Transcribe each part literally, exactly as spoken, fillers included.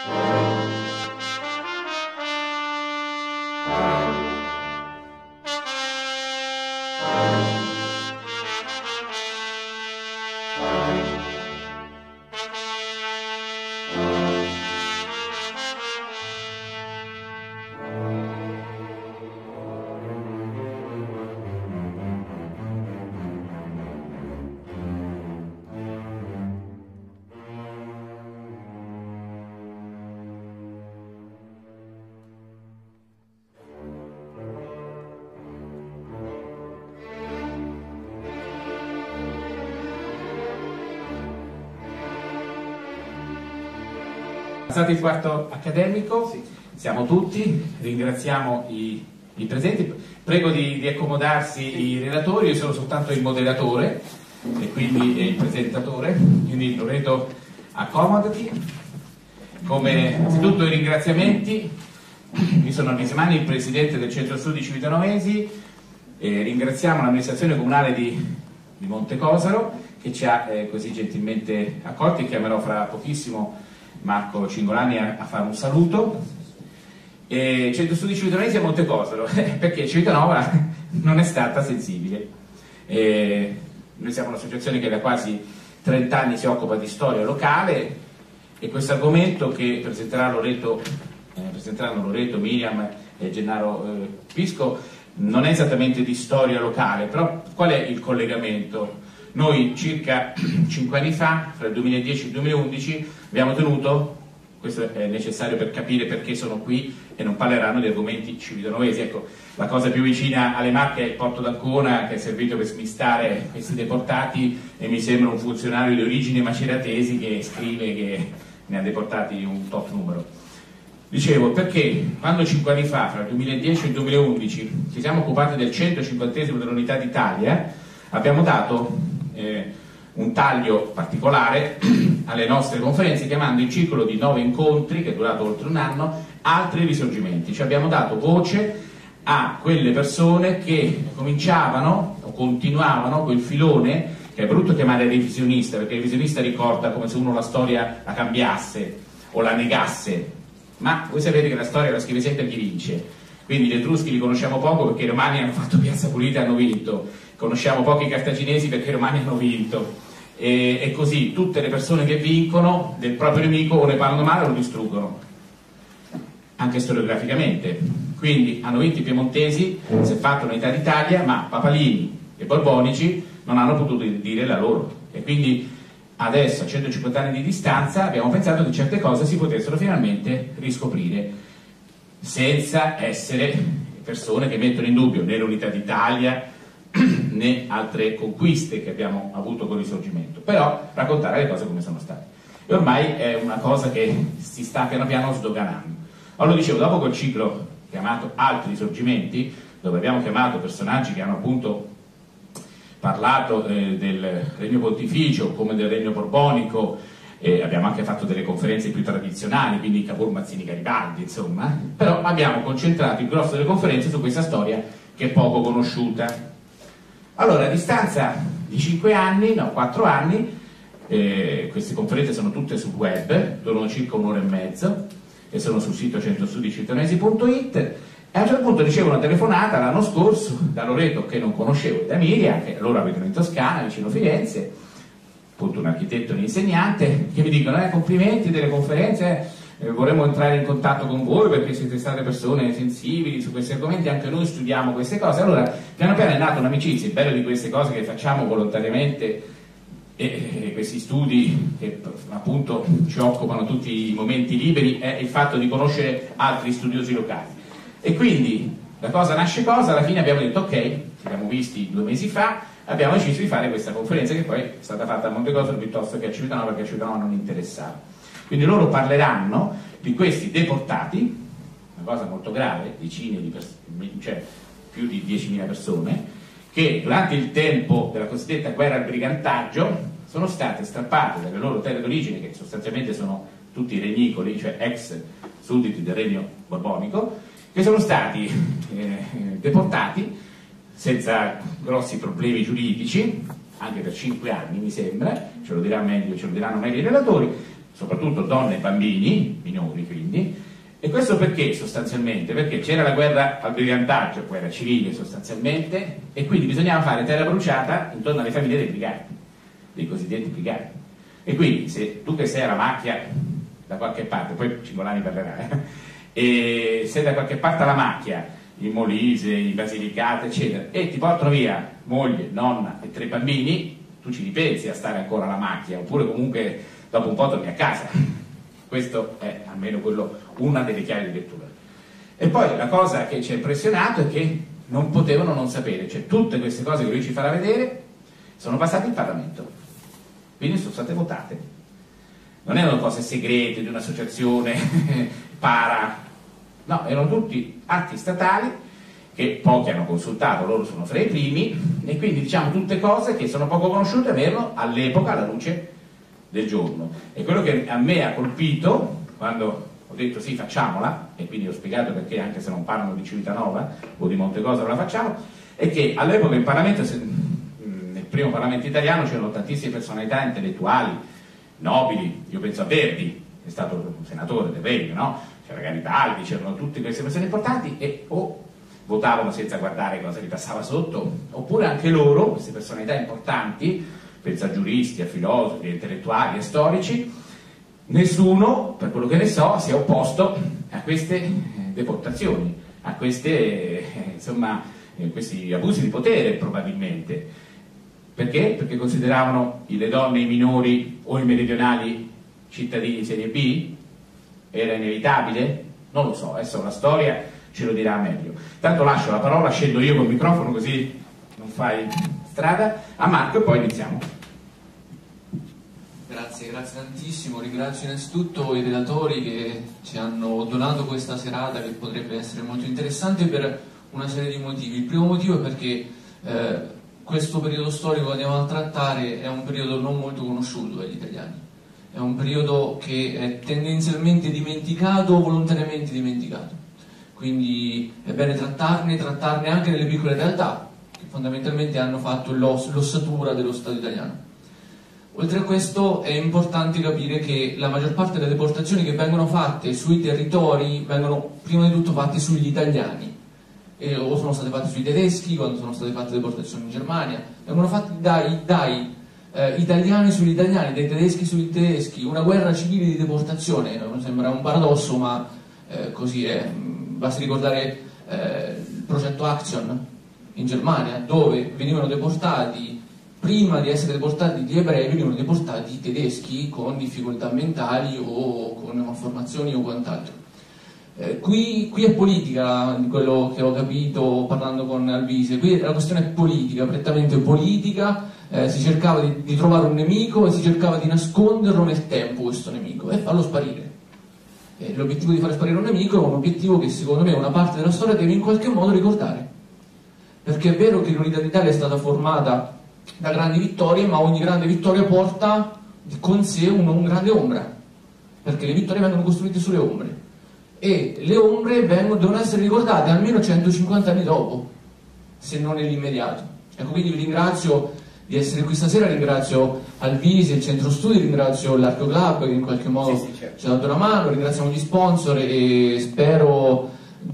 Passato il quarto accademico, sì. Siamo tutti, ringraziamo i, i presenti, prego di, di accomodarsi i relatori, io sono soltanto il moderatore e quindi il presentatore, quindi Loreto accomodati. Come innanzitutto i ringraziamenti, io sono Arnesimani, il presidente del Centro Studi Civitanovesi, e ringraziamo l'amministrazione comunale di, di Montecosaro che ci ha eh, così gentilmente accolti. Chiamerò fra pochissimo Marco Cingolani a, a fare un saluto. E Centro Studi Civitanovesi a Montecosaro perché Civitanova non è stata sensibile. E noi siamo un'associazione che da quasi trenta anni si occupa di storia locale e questo argomento che presenterà Loreto, eh, presenteranno Loreto, Miriam e Gennaro eh, Pisco non è esattamente di storia locale, però qual è il collegamento? Noi circa cinque anni fa, fra il duemiladieci e il duemilaundici, abbiamo tenuto, questo è necessario per capire perché sono qui e non parleranno di argomenti civitanovesi, ecco, la cosa più vicina alle Marche è il porto d'Ancona che è servito per smistare questi deportati e mi sembra un funzionario di origine maceratesi che scrive che ne ha deportati un tot numero. Dicevo, perché quando cinque anni fa, fra il duemiladieci e il duemilaundici, ci siamo occupati del centocinquantesimo dell'Unità d'Italia, abbiamo dato eh, un taglio particolare alle nostre conferenze chiamando il ciclo di nove incontri, che è durato oltre un anno, altri risorgimenti. Ci abbiamo dato voce a quelle persone che cominciavano o continuavano quel filone, che è brutto chiamare revisionista, perché il revisionista ricorda come se uno la storia la cambiasse o la negasse, ma voi sapete che la storia la scrive sempre chi vince, quindi gli Etruschi li conosciamo poco perché i Romani hanno fatto Piazza Pulita e hanno vinto, conosciamo pochi i Cartaginesi perché i Romani hanno vinto, e, e così tutte le persone che vincono del proprio nemico o ne parlano male o lo distruggono, anche storiograficamente. Quindi hanno vinto i piemontesi, si è fatta unità d'Italia, ma Papalini e Borbonici non hanno potuto dire la loro, e quindi adesso a centocinquanta anni di distanza abbiamo pensato che certe cose si potessero finalmente riscoprire senza essere persone che mettono in dubbio né l'unità d'Italia né altre conquiste che abbiamo avuto con il Risorgimento, però raccontare le cose come sono state, e ormai è una cosa che si sta piano piano sdoganando. Allora dicevo, dopo quel ciclo chiamato Altri Risorgimenti, dove abbiamo chiamato personaggi che hanno appunto parlato eh, del Regno Pontificio come del Regno Borbonico, eh, abbiamo anche fatto delle conferenze più tradizionali, quindi Cavour, Mazzini, Garibaldi, insomma, però abbiamo concentrato il grosso delle conferenze su questa storia che è poco conosciuta. Allora, a distanza di cinque anni, no, quattro anni, eh, queste conferenze sono tutte sul web, durano circa un'ora e mezzo e sono sul sito centostudi civitanovesi punto it. E a un certo punto ricevo una telefonata l'anno scorso da Loreto, che non conoscevo, e da Miriam, che loro abitano in Toscana, vicino Firenze, appunto un architetto e un insegnante, che mi dicono eh, complimenti delle conferenze, eh, vorremmo entrare in contatto con voi perché siete state persone sensibili su questi argomenti, anche noi studiamo queste cose. Allora piano piano è nata un'amicizia. Il bello di queste cose che facciamo volontariamente, e, e questi studi che appunto ci occupano tutti i momenti liberi, è il fatto di conoscere altri studiosi locali. E quindi la cosa nasce cosa, alla fine abbiamo detto ok, ci siamo visti due mesi fa, abbiamo deciso di fare questa conferenza che poi è stata fatta a Montecosaro piuttosto che a Civitanova, perché a Civitanova non interessava. Quindi loro parleranno di questi deportati, una cosa molto grave, decine di persone, cioè più di diecimila persone, che durante il tempo della cosiddetta guerra al brigantaggio sono state strappate dalle loro terre d'origine, che sostanzialmente sono tutti regnicoli, cioè ex sudditi del regno borbonico, che sono stati eh, deportati senza grossi problemi giuridici, anche per cinque anni mi sembra, ce lo dirà meglio, ce lo diranno meglio i relatori, soprattutto donne e bambini, minori quindi, e questo perché sostanzialmente? Perché c'era la guerra al brigantaggio, guerra civile sostanzialmente, e quindi bisognava fare terra bruciata intorno alle famiglie dei briganti, dei cosiddetti briganti. E quindi se tu che sei alla macchia da qualche parte, poi Cingolani parlerà, eh, e sei da qualche parte alla macchia, in Molise, in Basilicata, eccetera, e ti portano via moglie, nonna e tre bambini, tu ci ripensi a stare ancora alla macchia, oppure comunque dopo un po' torni a casa. Questo è almeno quello, una delle chiavi di lettura. E poi la cosa che ci ha impressionato è che non potevano non sapere, cioè tutte queste cose che lui ci farà vedere sono passate in Parlamento, quindi sono state votate. Non erano cose segrete di un'associazione para, no, erano tutti atti statali che pochi hanno consultato, loro sono fra i primi, e quindi diciamo tutte cose che sono poco conosciute, avevano all'epoca la luce del giorno. E quello che a me ha colpito quando ho detto sì, facciamola, e quindi ho spiegato perché anche se non parlano di Civitanova o di Montecosa la facciamo, è che all'epoca in Parlamento, nel primo Parlamento italiano, c'erano tantissime personalità intellettuali nobili. Io penso a Verdi, è stato un senatore del Regno, no? C'era Garibaldi, c'erano tutte queste persone importanti, e o votavano senza guardare cosa gli passava sotto, oppure anche loro, queste personalità importanti, penso a giuristi, a filosofi, a intellettuali, a storici, nessuno, per quello che ne so, si è opposto a queste deportazioni, a queste, eh, insomma, eh, questi abusi di potere probabilmente. Perché? Perché consideravano le donne, i minori o i meridionali cittadini di serie B? Era inevitabile? Non lo so, adesso la storia ce lo dirà meglio. Tanto lascio la parola, scendo io col microfono così non fai strada, a Marco e poi iniziamo. Grazie, grazie tantissimo. Ringrazio innanzitutto i relatori che ci hanno donato questa serata, che potrebbe essere molto interessante per una serie di motivi. Il primo motivo è perché eh, questo periodo storico che andiamo a trattare è un periodo non molto conosciuto dagli italiani. È un periodo che è tendenzialmente dimenticato o volontariamente dimenticato. Quindi è bene trattarne, trattarne anche nelle piccole realtà, che fondamentalmente hanno fatto l'os- l'ossatura dello Stato italiano. Oltre a questo è importante capire che la maggior parte delle deportazioni che vengono fatte sui territori vengono prima di tutto fatte sugli italiani, e, o sono state fatte sui tedeschi quando sono state fatte deportazioni in Germania, vengono fatte dai, dai eh, italiani sugli italiani, dai tedeschi sugli tedeschi, una guerra civile di deportazione. Sembra un paradosso, ma eh, così è. Basti ricordare eh, il progetto Action in Germania, dove venivano deportati, prima di essere deportati gli ebrei, venivano deportati i tedeschi con difficoltà mentali o con malformazioni o quant'altro. Eh, qui, qui è politica, di quello che ho capito parlando con Alvise, qui la questione è politica, prettamente politica, eh, si cercava di, di trovare un nemico e si cercava di nasconderlo nel tempo questo nemico e farlo sparire. Eh, l'obiettivo di fare sparire un nemico è un obiettivo che secondo me una parte della storia deve in qualche modo ricordare, perché è vero che l'unità d'Italia è stata formata da grandi vittorie, ma ogni grande vittoria porta con sé un, un grande ombra, perché le vittorie vengono costruite sulle ombre, e le ombre vengono, devono essere ricordate almeno centocinquanta anni dopo, se non nell'immediato. Ecco, quindi vi ringrazio di essere qui stasera, ringrazio Alvise, il centro studi, ringrazio l'Arco Club che in qualche modo sì, sì, certo. ci ha dato una mano, ringraziamo gli sponsor e spero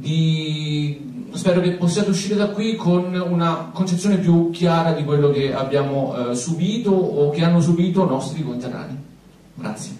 di spero che possiate uscire da qui con una concezione più chiara di quello che abbiamo eh, subito o che hanno subito i nostri conterranei. Grazie.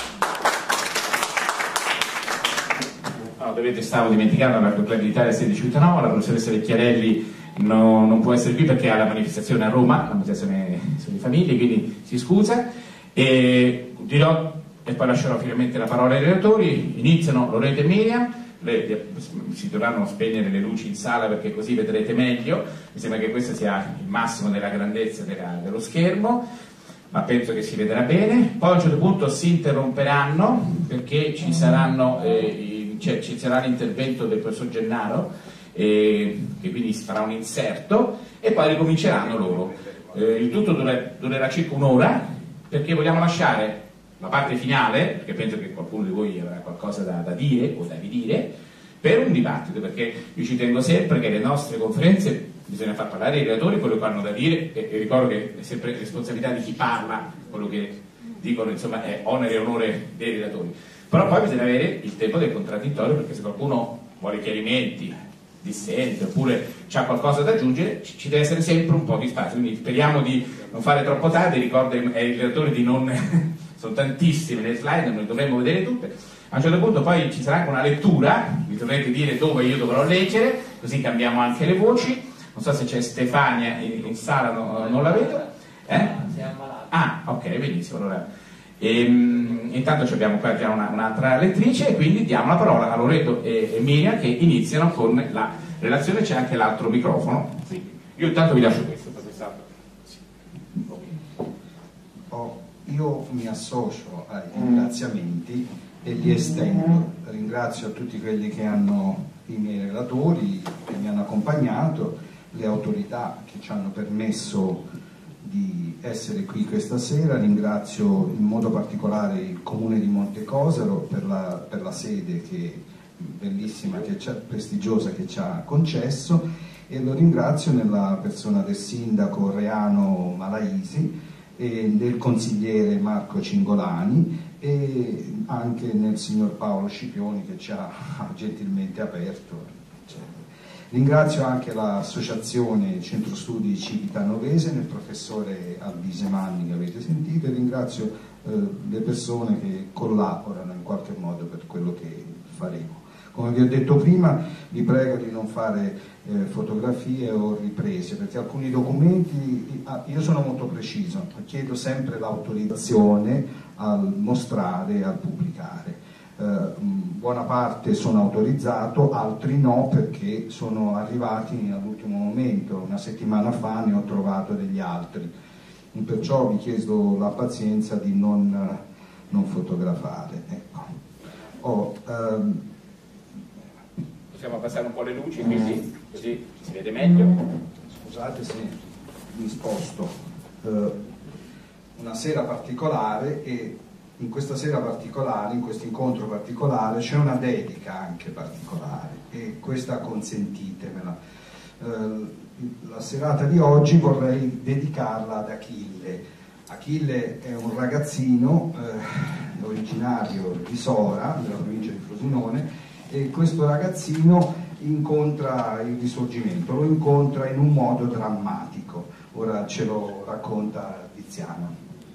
No, dovete, stavo dimenticando l'Arco Club d'Italia sedici nove, la professoressa Vecchiarelli no, non può essere qui perché ha la manifestazione a Roma, la manifestazione sulle famiglie, quindi si scusa, e dirò e poi lascerò finalmente la parola ai relatori. Iniziano Loreto e Miriam. Le, si dovranno spegnere le luci in sala perché così vedrete meglio. Mi sembra che questo sia il massimo della grandezza della, dello schermo, ma penso che si vedrà bene. Poi a un certo punto si interromperanno perché ci saranno eh, cioè, ci sarà l'intervento del professor Gennaro, eh, che quindi si farà un inserto, e poi ricominceranno loro. Eh, il tutto dura, durerà circa un'ora, perché vogliamo lasciare la parte finale, perché penso che qualcuno di voi avrà qualcosa da, da dire o da ridire, per un dibattito, perché io ci tengo sempre che le nostre conferenze bisogna far parlare i relatori quello che hanno da dire, e, e ricordo che è sempre responsabilità di chi parla quello che dicono insomma è onere e onore dei relatori. Però poi bisogna avere il tempo del contraddittorio, perché se qualcuno vuole chiarimenti, dissente oppure c'ha qualcosa da aggiungere, ci deve essere sempre un po' di spazio, quindi speriamo di non fare troppo tardi. Ricordo ai relatori di non sono tantissime le slide, non le dovremmo vedere tutte. A un certo punto poi ci sarà anche una lettura, mi dovrete dire dove io dovrò leggere, così cambiamo anche le voci. Non so se c'è Stefania in, in sala, no, non la vedo. Eh? Ah, ok, benissimo. Allora, ehm, intanto abbiamo qua già una, un'altra lettrice, e quindi diamo la parola a Loreto e, e Miriam, che iniziano con la relazione. C'è anche l'altro microfono. Sì. Io intanto vi lascio questo. Sì. Oh, io mi associo ai ringraziamenti e li estendo. Ringrazio tutti quelli che hanno, i miei relatori che mi hanno accompagnato, le autorità che ci hanno permesso di essere qui questa sera. Ringrazio in modo particolare il Comune di Montecosero per la, per la sede che, bellissima, che ci ha, prestigiosa, che ci ha concesso, e lo ringrazio nella persona del sindaco Reano Malaisi e del consigliere Marco Cingolani, e anche nel signor Paolo Scipioni che ci ha gentilmente aperto, eccetera. Ringrazio anche l'associazione Centro Studi Civita Novese, nel professore Albise Manni che avete sentito, e ringrazio eh, le persone che collaborano in qualche modo per quello che faremo. Come vi ho detto prima, vi prego di non fare eh, fotografie o riprese, perché alcuni documenti, io sono molto preciso, chiedo sempre l'autorizzazione al mostrare e al pubblicare. Eh, buona parte sono autorizzato, altri no, perché sono arrivati all'ultimo momento. Una settimana fa ne ho trovato degli altri, perciò vi chiedo la pazienza di non, non fotografare. Ecco. Oh, ehm, Possiamo passare un po' le luci, quindi così si vede meglio. Scusate se mi sposto. Eh, una sera particolare, e in questa sera particolare, in questo incontro particolare, c'è una dedica anche particolare, e questa consentitemela. Eh, la serata di oggi vorrei dedicarla ad Achille. Achille è un ragazzino eh, originario di Sora, della provincia di Frosinone, e questo ragazzino incontra il Risorgimento, lo incontra in un modo drammatico. Ora ce lo racconta Tiziano.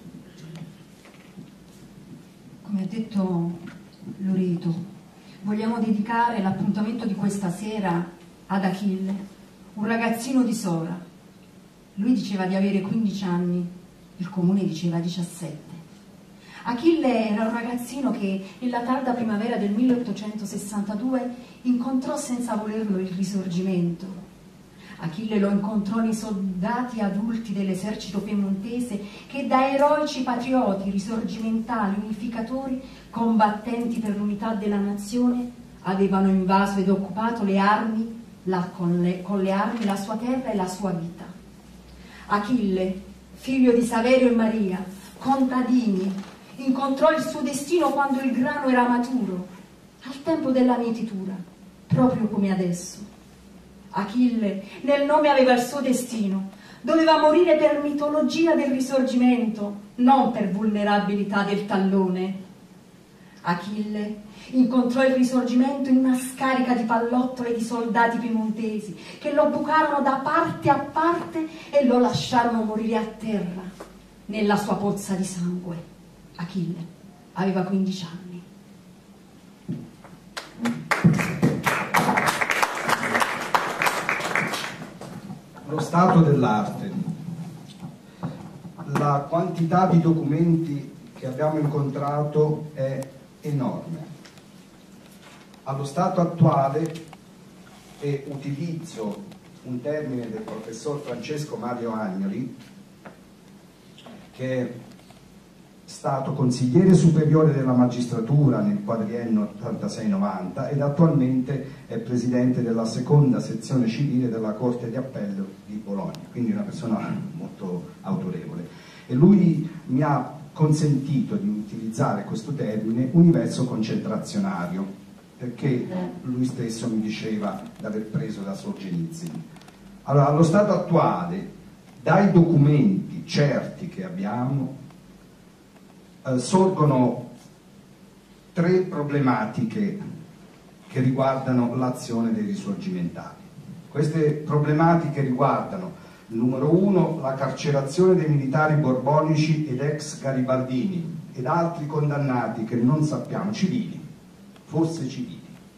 Come ha detto Loreto, vogliamo dedicare l'appuntamento di questa sera ad Achille, un ragazzino di Sora. Lui diceva di avere quindici anni, il comune diceva diciassette. Achille era un ragazzino che nella tarda primavera del milleottocentosessantadue incontrò senza volerlo il Risorgimento. Achille lo incontrò nei soldati adulti dell'esercito piemontese che da eroici patrioti risorgimentali, unificatori, combattenti per l'unità della nazione, avevano invaso ed occupato le armi, la, con, le, con le armi la sua terra e la sua vita. Achille, figlio di Saverio e Maria, contadini, incontrò il suo destino quando il grano era maturo, al tempo della mietitura, proprio come adesso. Achille nel nome aveva il suo destino, doveva morire per mitologia del Risorgimento, non per vulnerabilità del tallone. Achille incontrò il Risorgimento in una scarica di pallottole di soldati piemontesi che lo bucarono da parte a parte e lo lasciarono morire a terra nella sua pozza di sangue. Achille aveva quindici anni. Lo stato dell'arte. La quantità di documenti che abbiamo incontrato è enorme. Allo stato attuale, e utilizzo un termine del professor Francesco Mario Agnoli, che è stato consigliere superiore della magistratura nel quadriennio ottantasei novanta ed attualmente è presidente della seconda sezione civile della Corte di Appello di Bologna, quindi una persona molto autorevole. E lui mi ha consentito di utilizzare questo termine universo concentrazionario, perché lui stesso mi diceva di aver preso da Solzhenitsyn. Allora, allo stato attuale, dai documenti certi che abbiamo, eh, sorgono tre problematiche che riguardano l'azione dei risorgimentali. Queste problematiche riguardano, numero uno, la carcerazione dei militari borbonici ed ex garibaldini ed altri condannati che non sappiamo, civili, forse civili.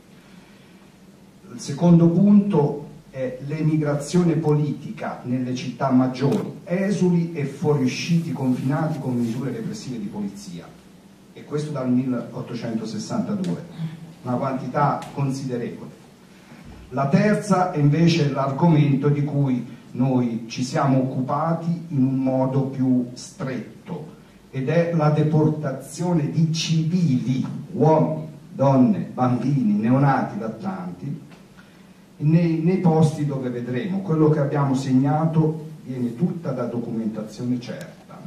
Il secondo punto è l'emigrazione politica nelle città maggiori, esuli e fuoriusciti confinati con misure repressive di polizia, e questo dal milleottocentosessantadue, una quantità considerevole. La terza è invece l'argomento di cui noi ci siamo occupati in un modo più stretto, ed è la deportazione di civili, uomini, donne, bambini, neonati, lattanti, nei, nei posti dove vedremo. Quello che abbiamo segnato viene tutta da documentazione certa.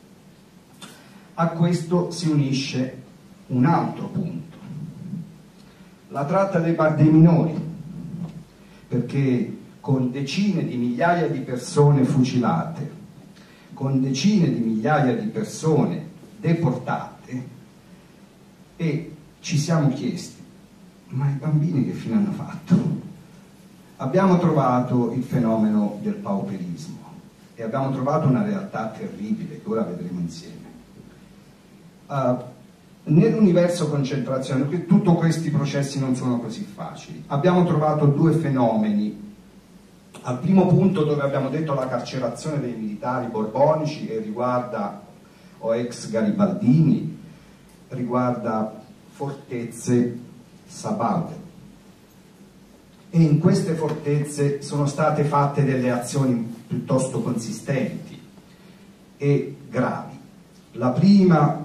A questo si unisce un altro punto, la tratta dei, dei minori, perché con decine di migliaia di persone fucilate, con decine di migliaia di persone deportate, e ci siamo chiesti, ma i bambini che fine hanno fatto? Abbiamo trovato il fenomeno del pauperismo e abbiamo trovato una realtà terribile che ora vedremo insieme. Uh, nell'universo concentrazione, tutti questi processi non sono così facili. Abbiamo trovato due fenomeni. Al primo punto, dove abbiamo detto la carcerazione dei militari borbonici, e riguarda o ex garibaldini, riguarda fortezze sabaude, e in queste fortezze sono state fatte delle azioni piuttosto consistenti e gravi. La prima,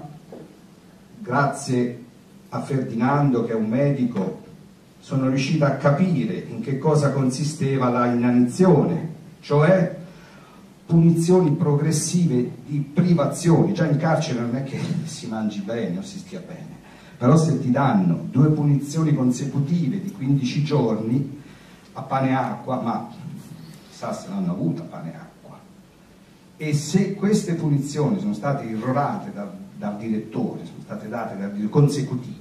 grazie a Ferdinando, che è un medico, sono riuscita a capire in che cosa consisteva la inanizione, cioè punizioni progressive di privazioni. Già in carcere non è che si mangi bene o si stia bene, però se ti danno due punizioni consecutive di quindici giorni a pane e acqua, ma chissà se l'hanno avuta pane e acqua, e se queste punizioni sono state irrorate dal, dal direttore, sono state date dal, consecutive,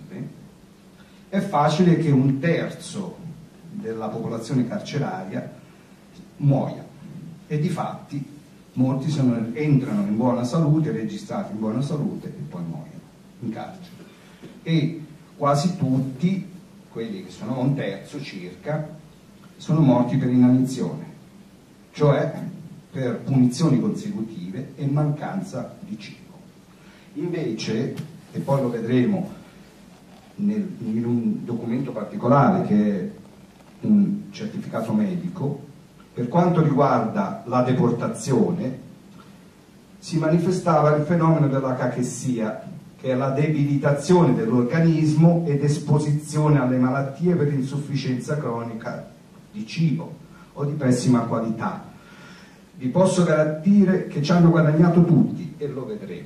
è facile che un terzo della popolazione carceraria muoia, e difatti molti sono, entrano in buona salute, registrati in buona salute, e poi muoiono in carcere. E quasi tutti, quelli che sono un terzo circa, sono morti per inanizione, cioè per punizioni consecutive e mancanza di cibo. Invece, e poi lo vedremo nel, in un documento particolare che è un certificato medico, per quanto riguarda la deportazione si manifestava il fenomeno della cachessia, che è la debilitazione dell'organismo ed esposizione alle malattie per insufficienza cronica di cibo o di pessima qualità. Vi posso garantire che ci hanno guadagnato tutti, e lo vedremo.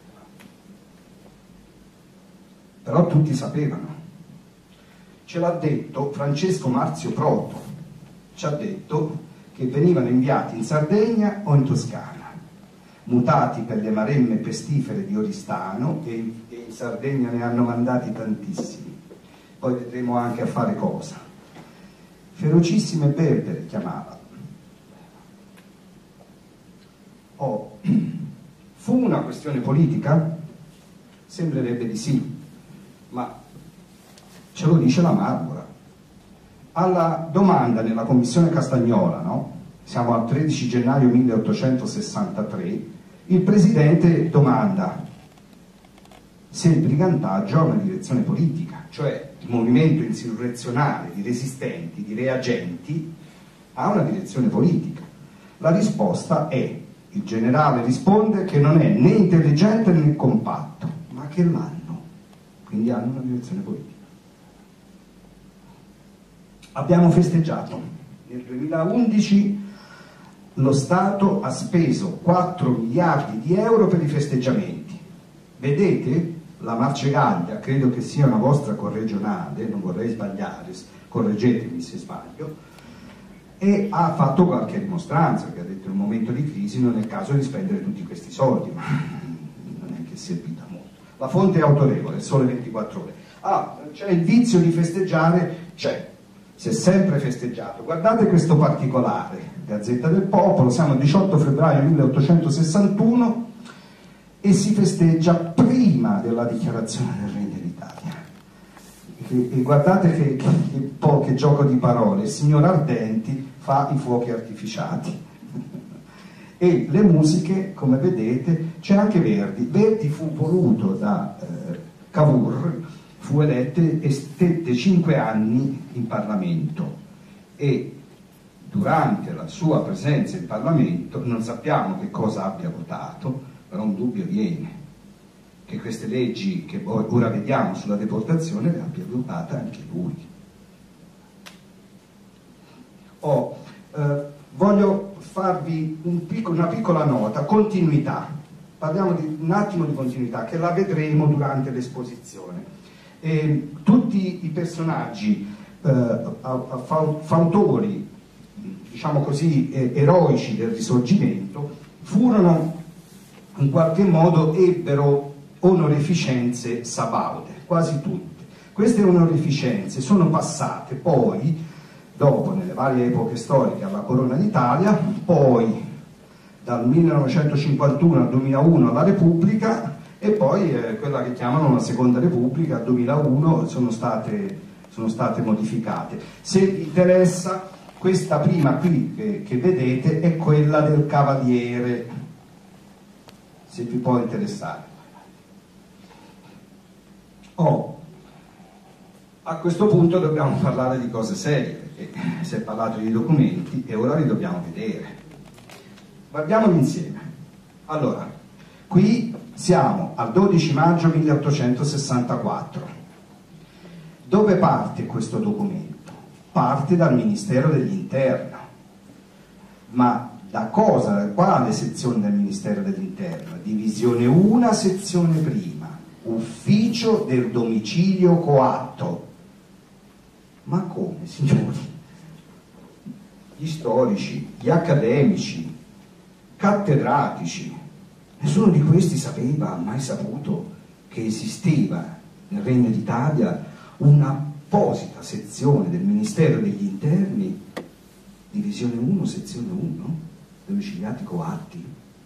Però tutti sapevano. Ce l'ha detto Francesco Marzio Proto, ci ha detto che venivano inviati in Sardegna o in Toscana, mutati per le maremme pestifere di Oristano, e in, e in Sardegna ne hanno mandati tantissimi. Poi vedremo anche a fare cosa. Ferocissime berbere chiamava. Oh, fu una questione politica? Sembrerebbe di sì, ma ce lo dice la Marmora. Alla domanda nella commissione Castagnola, no? Siamo al tredici gennaio milleottocentosessantatré, il presidente domanda se il brigantaggio ha una direzione politica, cioè il movimento insurrezionale di resistenti, di reagenti, ha una direzione politica. La risposta è, il generale risponde che non è né intelligente né compatto, ma che l'hanno, quindi hanno una direzione politica. Abbiamo festeggiato. Nel duemilaundici lo Stato ha speso quattro miliardi di euro per i festeggiamenti. Vedete? La Marcegaglia, credo che sia una vostra corregionale, non vorrei sbagliare, correggetemi se sbaglio, e ha fatto qualche dimostranza, che ha detto in un momento di crisi non è il caso di spendere tutti questi soldi, ma non è che è servita molto. La fonte è autorevole, Sole ventiquattro Ore. Ah, c'è il vizio di festeggiare, c'è, si è sempre festeggiato. Guardate questo particolare, Gazzetta del Popolo, siamo il diciotto febbraio milleottocentosessantuno e si festeggia prima della dichiarazione del Regno d'Italia. E, e guardate che, che, che, po', che gioco di parole, il signor Ardenti fa i fuochi artificiati. E le musiche, come vedete, c'è anche Verdi. Verdi fu voluto da eh, Cavour, fu eletto e stette cinque anni in Parlamento e durante la sua presenza in Parlamento non sappiamo che cosa abbia votato, però un dubbio viene che queste leggi che ora vediamo sulla deportazione le abbia votate anche lui. Oh, eh, voglio farvi un piccolo, una piccola nota, continuità. Parliamo di un attimo di continuità, che la vedremo durante l'esposizione. E tutti i personaggi eh, fautori, diciamo così, eh, eroici del Risorgimento furono, in qualche modo, ebbero onorificenze sabaude, quasi tutte. Queste onorificenze sono passate poi, dopo, nelle varie epoche storiche, alla Corona d'Italia, poi dal millenovecentocinquantuno al duemilauno alla Repubblica, e poi eh, quella che chiamano la Seconda Repubblica, al duemilauno, sono state, sono state modificate. Se vi interessa, questa prima qui che, che vedete è quella del Cavaliere, se vi può interessare. Oh, a questo punto dobbiamo parlare di cose serie, perché si è parlato di documenti e ora li dobbiamo vedere. Guardiamoli insieme. Allora, qui siamo al dodici maggio milleottocentosessantaquattro. Dove parte questo documento? Parte dal Ministero dell'Interno. Ma da cosa? Da quale sezione del Ministero dell'Interno? Divisione uno, sezione prima, ufficio del domicilio coatto. Ma come, signori? Gli storici, gli accademici, cattedratici, nessuno di questi sapeva, ha mai saputo, che esisteva nel Regno d'Italia un'apposita sezione del Ministero degli Interni, divisione uno, sezione uno, domiciliati coatti?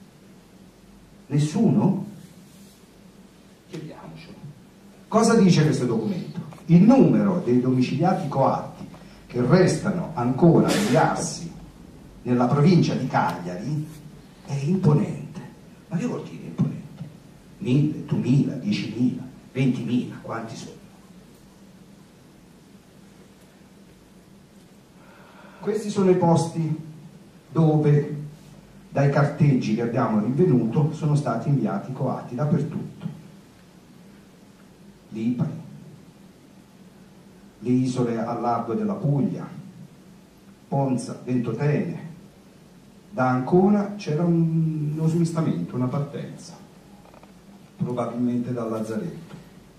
Nessuno? Chiediamocelo. Cosa dice questo documento? Il numero dei domiciliati coatti che restano ancora negli assi nella provincia di Cagliari è imponente. Ma che vuol dire imponente? Mille, duemila, diecimila, ventimila, quanti sono? Questi sono i posti dove dai carteggi che abbiamo rinvenuto sono stati inviati coatti dappertutto. Lipari, le isole al largo della Puglia, Ponza, Ventotene. Da Ancona c'era un, uno smistamento, una partenza, probabilmente da Lazzaretto.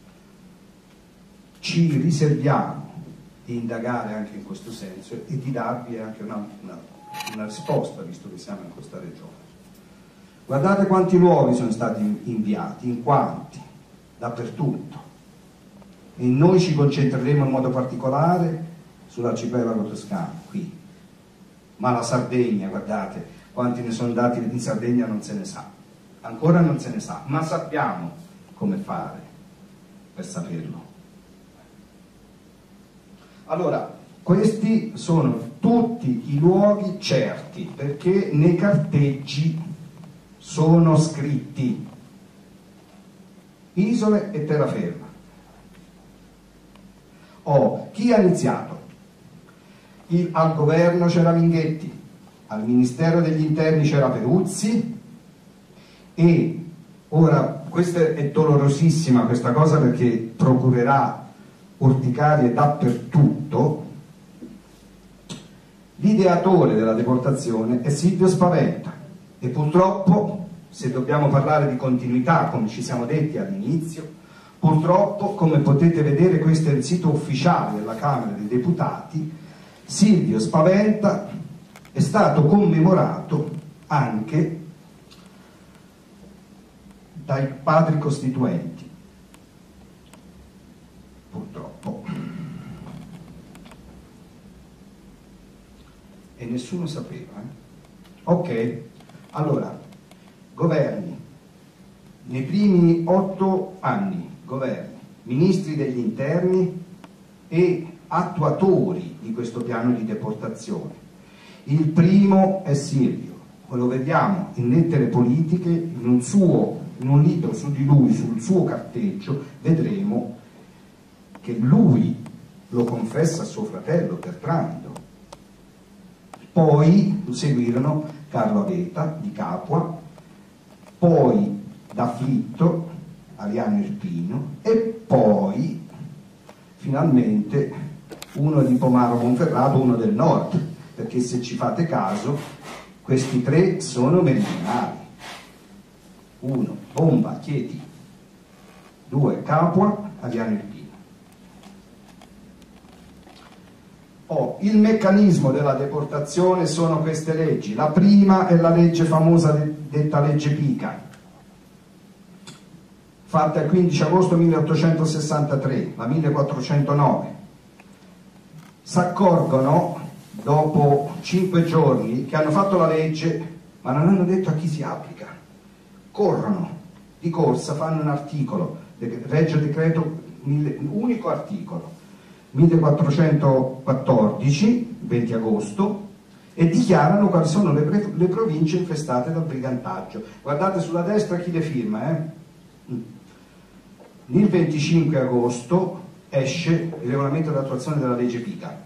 Ci riserviamo di indagare anche in questo senso e di darvi anche una, una, una risposta, visto che siamo in questa regione. Guardate quanti luoghi sono stati inviati, in quanti, dappertutto. E noi ci concentreremo in modo particolare sull'arcipelago toscano, qui. Ma la Sardegna, guardate, quanti ne sono andati in Sardegna non se ne sa. Ancora non se ne sa, ma sappiamo come fare per saperlo. Allora, questi sono tutti i luoghi certi, perché nei carteggi sono scritti isole e terraferma. Oh, chi ha iniziato? Il, al governo c'era Minghetti, al Ministero degli Interni c'era Peruzzi, e ora, questa è dolorosissima questa cosa perché procurerà urticarie dappertutto. L'ideatore della deportazione è Silvio Spaventa e purtroppo, se dobbiamo parlare di continuità come ci siamo detti all'inizio, purtroppo, come potete vedere, questo è il sito ufficiale della Camera dei Deputati, Silvio Spaventa è stato commemorato anche dai padri costituenti. nessuno sapeva. Eh? Ok, allora, governi, nei primi otto anni, governi, ministri degli interni e attuatori di questo piano di deportazione. Il primo è Silvio, lo vediamo in lettere politiche, in un, suo, in un libro su di lui, sul suo carteggio, vedremo che lui lo confessa a suo fratello Bertrando. Poi seguirono Carlo Aveta di Capua, poi D'Afflitto, Ariano Irpino e poi finalmente uno di Pomaro Monferrato, uno del nord, perché se ci fate caso questi tre sono meridionali. Uno, Bomba, Chieti, due, Capua, Ariano Irpino. Oh, il meccanismo della deportazione sono queste leggi. La prima è la legge famosa de detta legge Pica, fatta il quindici agosto milleottocentosessantatré, la millequattrocentonove. S'accorgono dopo cinque giorni che hanno fatto la legge ma non hanno detto a chi si applica. Corrono di corsa, fanno un articolo, Regio Decreto, mille, unico articolo, millequattrocentoquattordici, venti agosto, e dichiarano quali sono le, le province infestate dal brigantaggio. Guardate sulla destra chi le firma. Eh? Il venticinque agosto esce il regolamento di attuazione della legge Pica.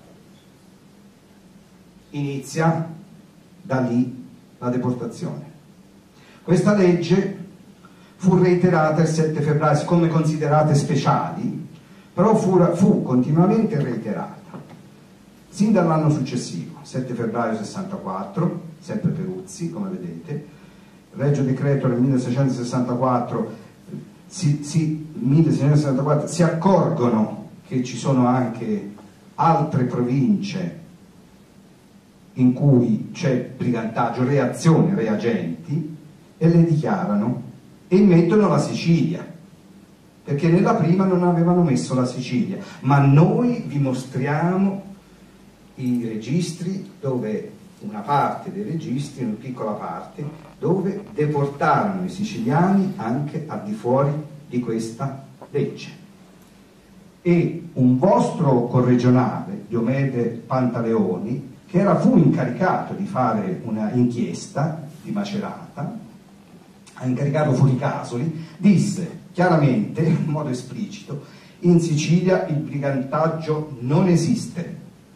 Inizia da lì la deportazione. Questa legge fu reiterata il sette febbraio, siccome considerate speciali, però fu, fu continuamente reiterata sin dall'anno successivo, sette febbraio sessantaquattro, sempre Peruzzi, come vedete, Regio Decreto nel milleseicentosessantaquattro, si, si, milleseicentosessantaquattro si accorgono che ci sono anche altre province in cui c'è brigantaggio, reazione, reagenti, e le dichiarano e mettono la Sicilia, perché nella prima non avevano messo la Sicilia. Ma noi vi mostriamo i registri, dove una parte dei registri, una piccola parte, dove deportarono i siciliani anche al di fuori di questa legge. E un vostro corregionale, Diomede Pantaleoni, che era, fu incaricato di fare una inchiesta di Macerata, ha incaricato Furicasoli, disse chiaramente, in modo esplicito, in Sicilia il brigantaggio non esiste.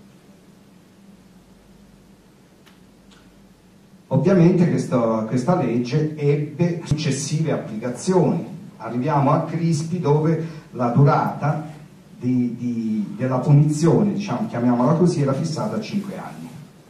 Ovviamente questa, questa legge ebbe successive applicazioni. Arriviamo a Crispi, dove la durata di, di, della punizione, diciamo, chiamiamola così, era fissata a cinque anni.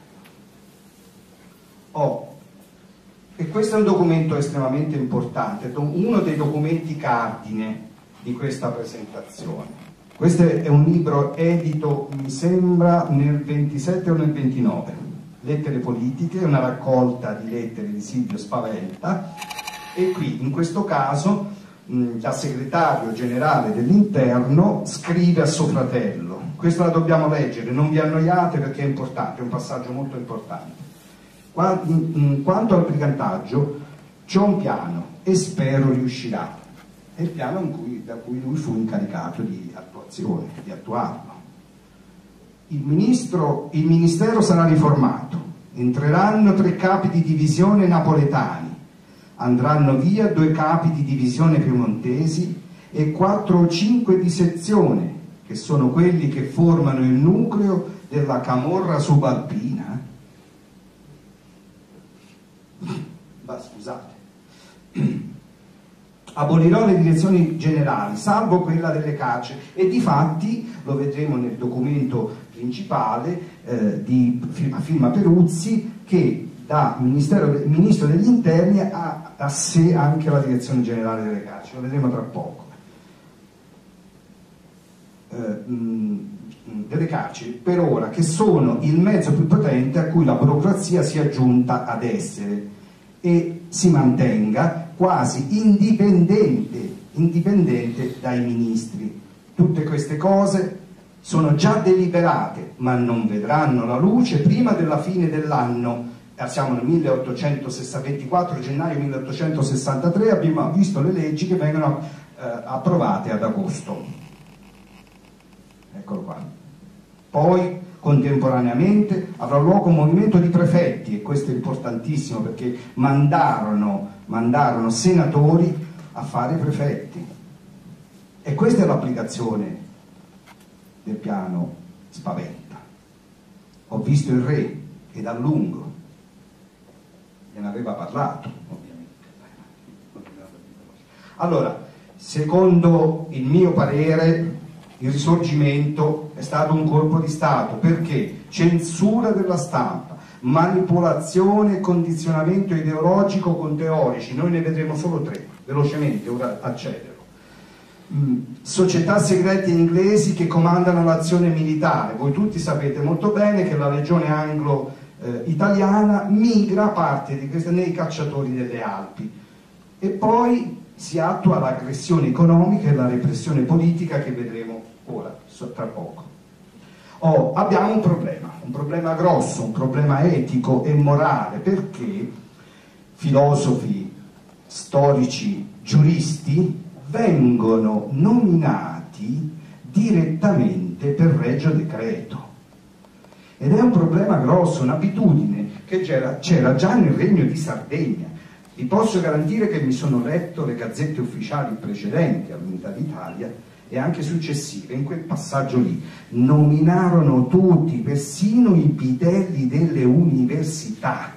Oh, e questo è un documento estremamente importante, uno dei documenti cardine di questa presentazione. Questo è un libro edito, mi sembra, nel ventisette o nel ventinove, Lettere politiche, una raccolta di lettere di Silvio Spaventa, e qui in questo caso mh, la segretario generale dell'Interno scrive a suo fratello. Questa la dobbiamo leggere, non vi annoiate perché è importante, è un passaggio molto importante. Quanto al brigantaggio, c'è un piano e spero riuscirà. È il piano in cui, da cui lui fu incaricato di attuazione, di attuarlo. Il, ministro, il ministero sarà riformato, entreranno tre capi di divisione napoletani, andranno via due capi di divisione piemontesi e quattro o cinque di sezione, che sono quelli che formano il nucleo della camorra subalpina. Ma scusate, abolirò le direzioni generali, salvo quella delle carceri, e difatti lo vedremo nel documento principale eh, di firma, firma Peruzzi, che da Ministero, Ministro degli Interni ha a sé anche la direzione generale delle carceri, lo vedremo tra poco. Eh, mh, delle carceri per ora, che sono il mezzo più potente a cui la burocrazia sia giunta ad essere e si mantenga quasi indipendente, indipendente dai ministri. Tutte queste cose sono già deliberate, ma non vedranno la luce prima della fine dell'anno. Siamo nel milleottocentosessantaquattro, gennaio milleottocentosessantatré, abbiamo visto le leggi che vengono eh, approvate ad agosto. Eccolo qua. Poi contemporaneamente avrà luogo un movimento di prefetti, e questo è importantissimo perché mandarono, mandarono senatori a fare prefetti, e questa è l'applicazione del piano Spaventa. Ho visto il re, ed a lungo gliene aveva parlato, ovviamente. Allora, secondo il mio parere, il Risorgimento è stato un colpo di Stato, perché censura della stampa, manipolazione e condizionamento ideologico con teorici, noi ne vedremo solo tre, velocemente, ora accelero. Mm, società segrete inglesi che comandano l'azione militare. Voi tutti sapete molto bene che la legione anglo eh, italiana migra parte di queste nei cacciatori delle Alpi, e poi si attua l'aggressione economica e la repressione politica che vedremo ora, tra poco. Oh, abbiamo un problema, un problema grosso, un problema etico e morale, perché filosofi, storici, giuristi vengono nominati direttamente per regio decreto. Ed è un problema grosso, un'abitudine che c'era già nel Regno di Sardegna. Vi posso garantire che mi sono letto le gazzette ufficiali precedenti all'Unità d'Italia e anche successive. In quel passaggio lì nominarono tutti, persino i bidelli delle università.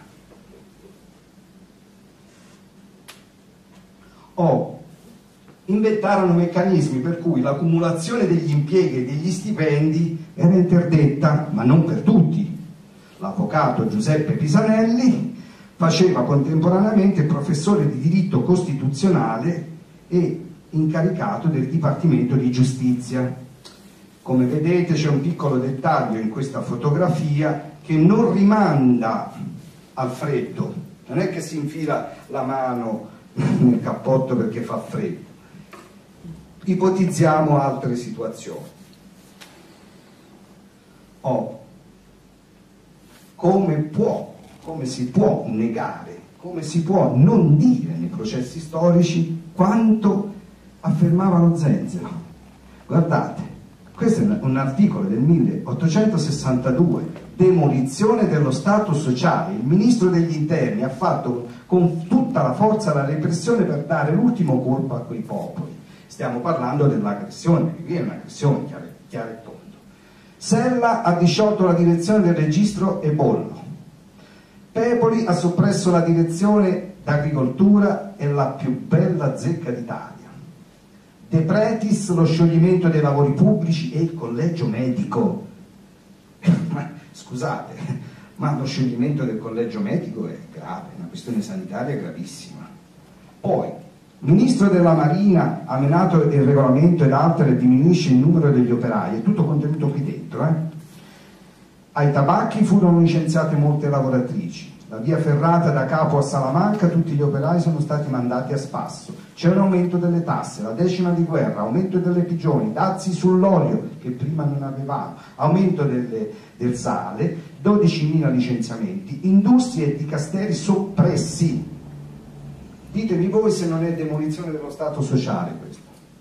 Oh, inventarono meccanismi per cui l'accumulazione degli impieghi e degli stipendi era interdetta, ma non per tutti. L'avvocato Giuseppe Pisanelli faceva contemporaneamente professore di diritto costituzionale e incaricato del Dipartimento di Giustizia. Come vedete c'è un piccolo dettaglio in questa fotografia che non rimanda al freddo, non è che si infila la mano nel cappotto perché fa freddo. Ipotizziamo altre situazioni. Oh, come può, come si può negare, come si può non dire nei processi storici quanto affermava lo Zenzero? Guardate, questo è un articolo del milleottocentosessantadue, demolizione dello Stato sociale. Il ministro degli interni ha fatto con tutta la forza la repressione per dare l'ultimo colpo a quei popoli. Stiamo parlando dell'aggressione, perché qui è un'aggressione chiara e tondo. Sella ha disciolto la direzione del registro e Bollo. Pepoli ha soppresso la direzione d'agricoltura e la più bella zecca d'Italia. De Pretis lo scioglimento dei lavori pubblici e il collegio medico. Ma scusate, ma lo scioglimento del collegio medico è grave, è una questione sanitaria gravissima. Poi Ministro della Marina ha menato il regolamento ed altre e diminuisce il numero degli operai, è tutto contenuto qui dentro. Eh? Ai tabacchi furono licenziate molte lavoratrici, la via ferrata da Capo a Salamanca, tutti gli operai sono stati mandati a spasso, c'è un aumento delle tasse, la decima di guerra, aumento delle pigioni, dazi sull'olio che prima non avevamo, aumento delle, del sale, dodicimila licenziamenti, industrie e dicasteri soppressi. Ditemi voi se non è demolizione dello Stato sociale questo.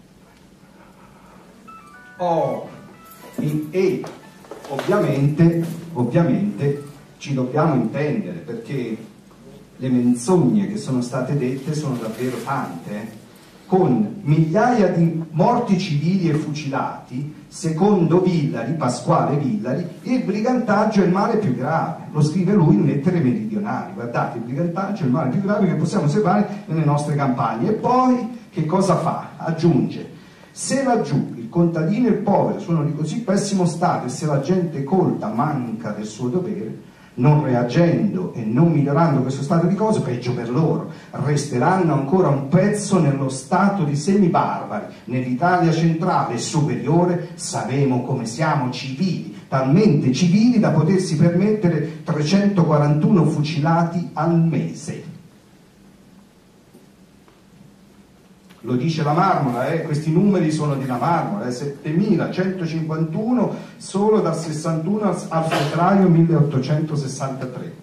Oh, e, e ovviamente, ovviamente ci dobbiamo intendere, perché le menzogne che sono state dette sono davvero tante, eh? Con migliaia di morti civili e fucilati, secondo Villari, Pasquale Villari, il brigantaggio è il male più grave. Lo scrive lui in lettere meridionali. Guardate, il brigantaggio è il male più grave che possiamo osservare nelle nostre campagne. E poi che cosa fa? Aggiunge: se laggiù il contadino e il povero sono di così pessimo stato e se la gente colta manca del suo dovere, non reagendo e non migliorando questo stato di cose, peggio per loro, resteranno ancora un pezzo nello stato di semibarbari. Nell'Italia centrale e superiore saremo come siamo civili, talmente civili da potersi permettere trecentoquarantuno fucilati al mese. lo dice la Marmora, eh, questi numeri sono di La Marmora, eh, settemilacentocinquantuno solo dal sessantuno al, al febbraio milleottocentosessantatré.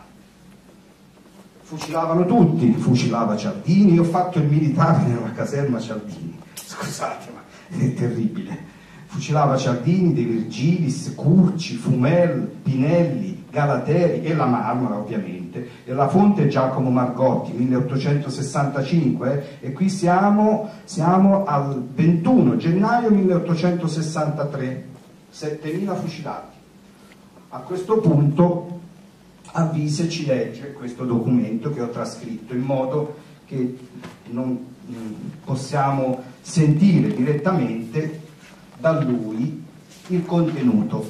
Fucilavano tutti, fucilava Cialdini, io ho fatto il militare nella caserma Cialdini, scusate ma è terribile. Fucilava Cialdini, De Virgilis, Curci, Fumel, Pinelli, Galateri e la Marmora ovviamente, e la fonte è Giacomo Margotti, milleottocentosessantacinque, eh? E qui siamo, siamo al ventuno gennaio milleottocentosessantatré, settemila fucilati. A questo punto Avvise ci legge questo documento che ho trascritto in modo che non mh, possiamo sentire direttamente da lui il contenuto.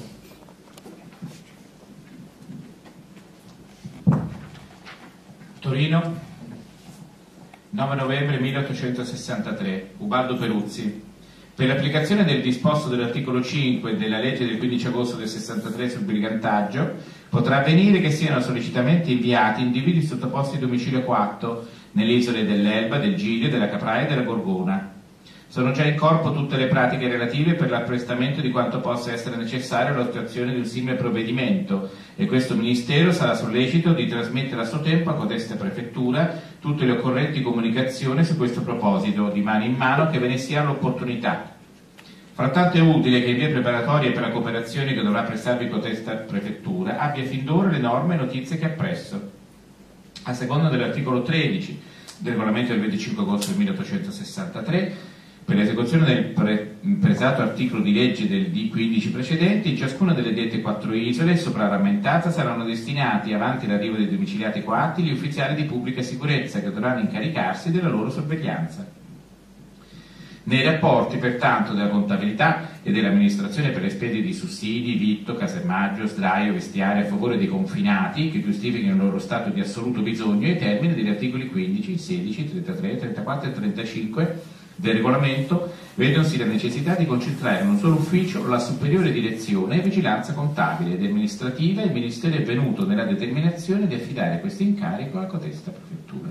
Torino, nove novembre milleottocentosessantatré. Ubaldo Peruzzi. Per l'applicazione del disposto dell'articolo cinque della legge del quindici agosto del sessantatré sul brigantaggio, potrà avvenire che siano sollecitamente inviati individui sottoposti a domicilio coatto nelle isole dell'Elba, del Giglio, della Capraia e della Gorgona. Sono già in corpo tutte le pratiche relative per l'apprestamento di quanto possa essere necessario all'attuazione di un simile provvedimento, e questo Ministero sarà sollecito di trasmettere a suo tempo a codesta Prefettura tutte le occorrenti comunicazioni su questo proposito, di mano in mano che ve ne sia l'opportunità. Frattanto è utile che in via preparatoria per la cooperazione che dovrà prestarvi codesta Prefettura abbia fin d'ora le norme e notizie che appresso. A seconda dell'articolo tredici del regolamento del venticinque agosto del milleottocentosessantatré, per l'esecuzione del pre presato articolo di legge del D quindici precedente, in ciascuna delle dette quattro isole soprarrammentate saranno destinati, avanti l'arrivo dei domiciliati coatti, gli ufficiali di pubblica sicurezza che dovranno incaricarsi della loro sorveglianza. Nei rapporti, pertanto, della contabilità e dell'amministrazione per le spese di sussidi, vitto, casemaggio, sdraio, vestiario a favore dei confinati che giustifichino il loro stato di assoluto bisogno ai termini degli articoli quindici, sedici, trentatré, trentaquattro e trentacinque del regolamento, vedosi la necessità di concentrare in un solo ufficio la superiore direzione e vigilanza contabile ed amministrativa, e il Ministero è venuto nella determinazione di affidare questo incarico alla codesta Prefettura.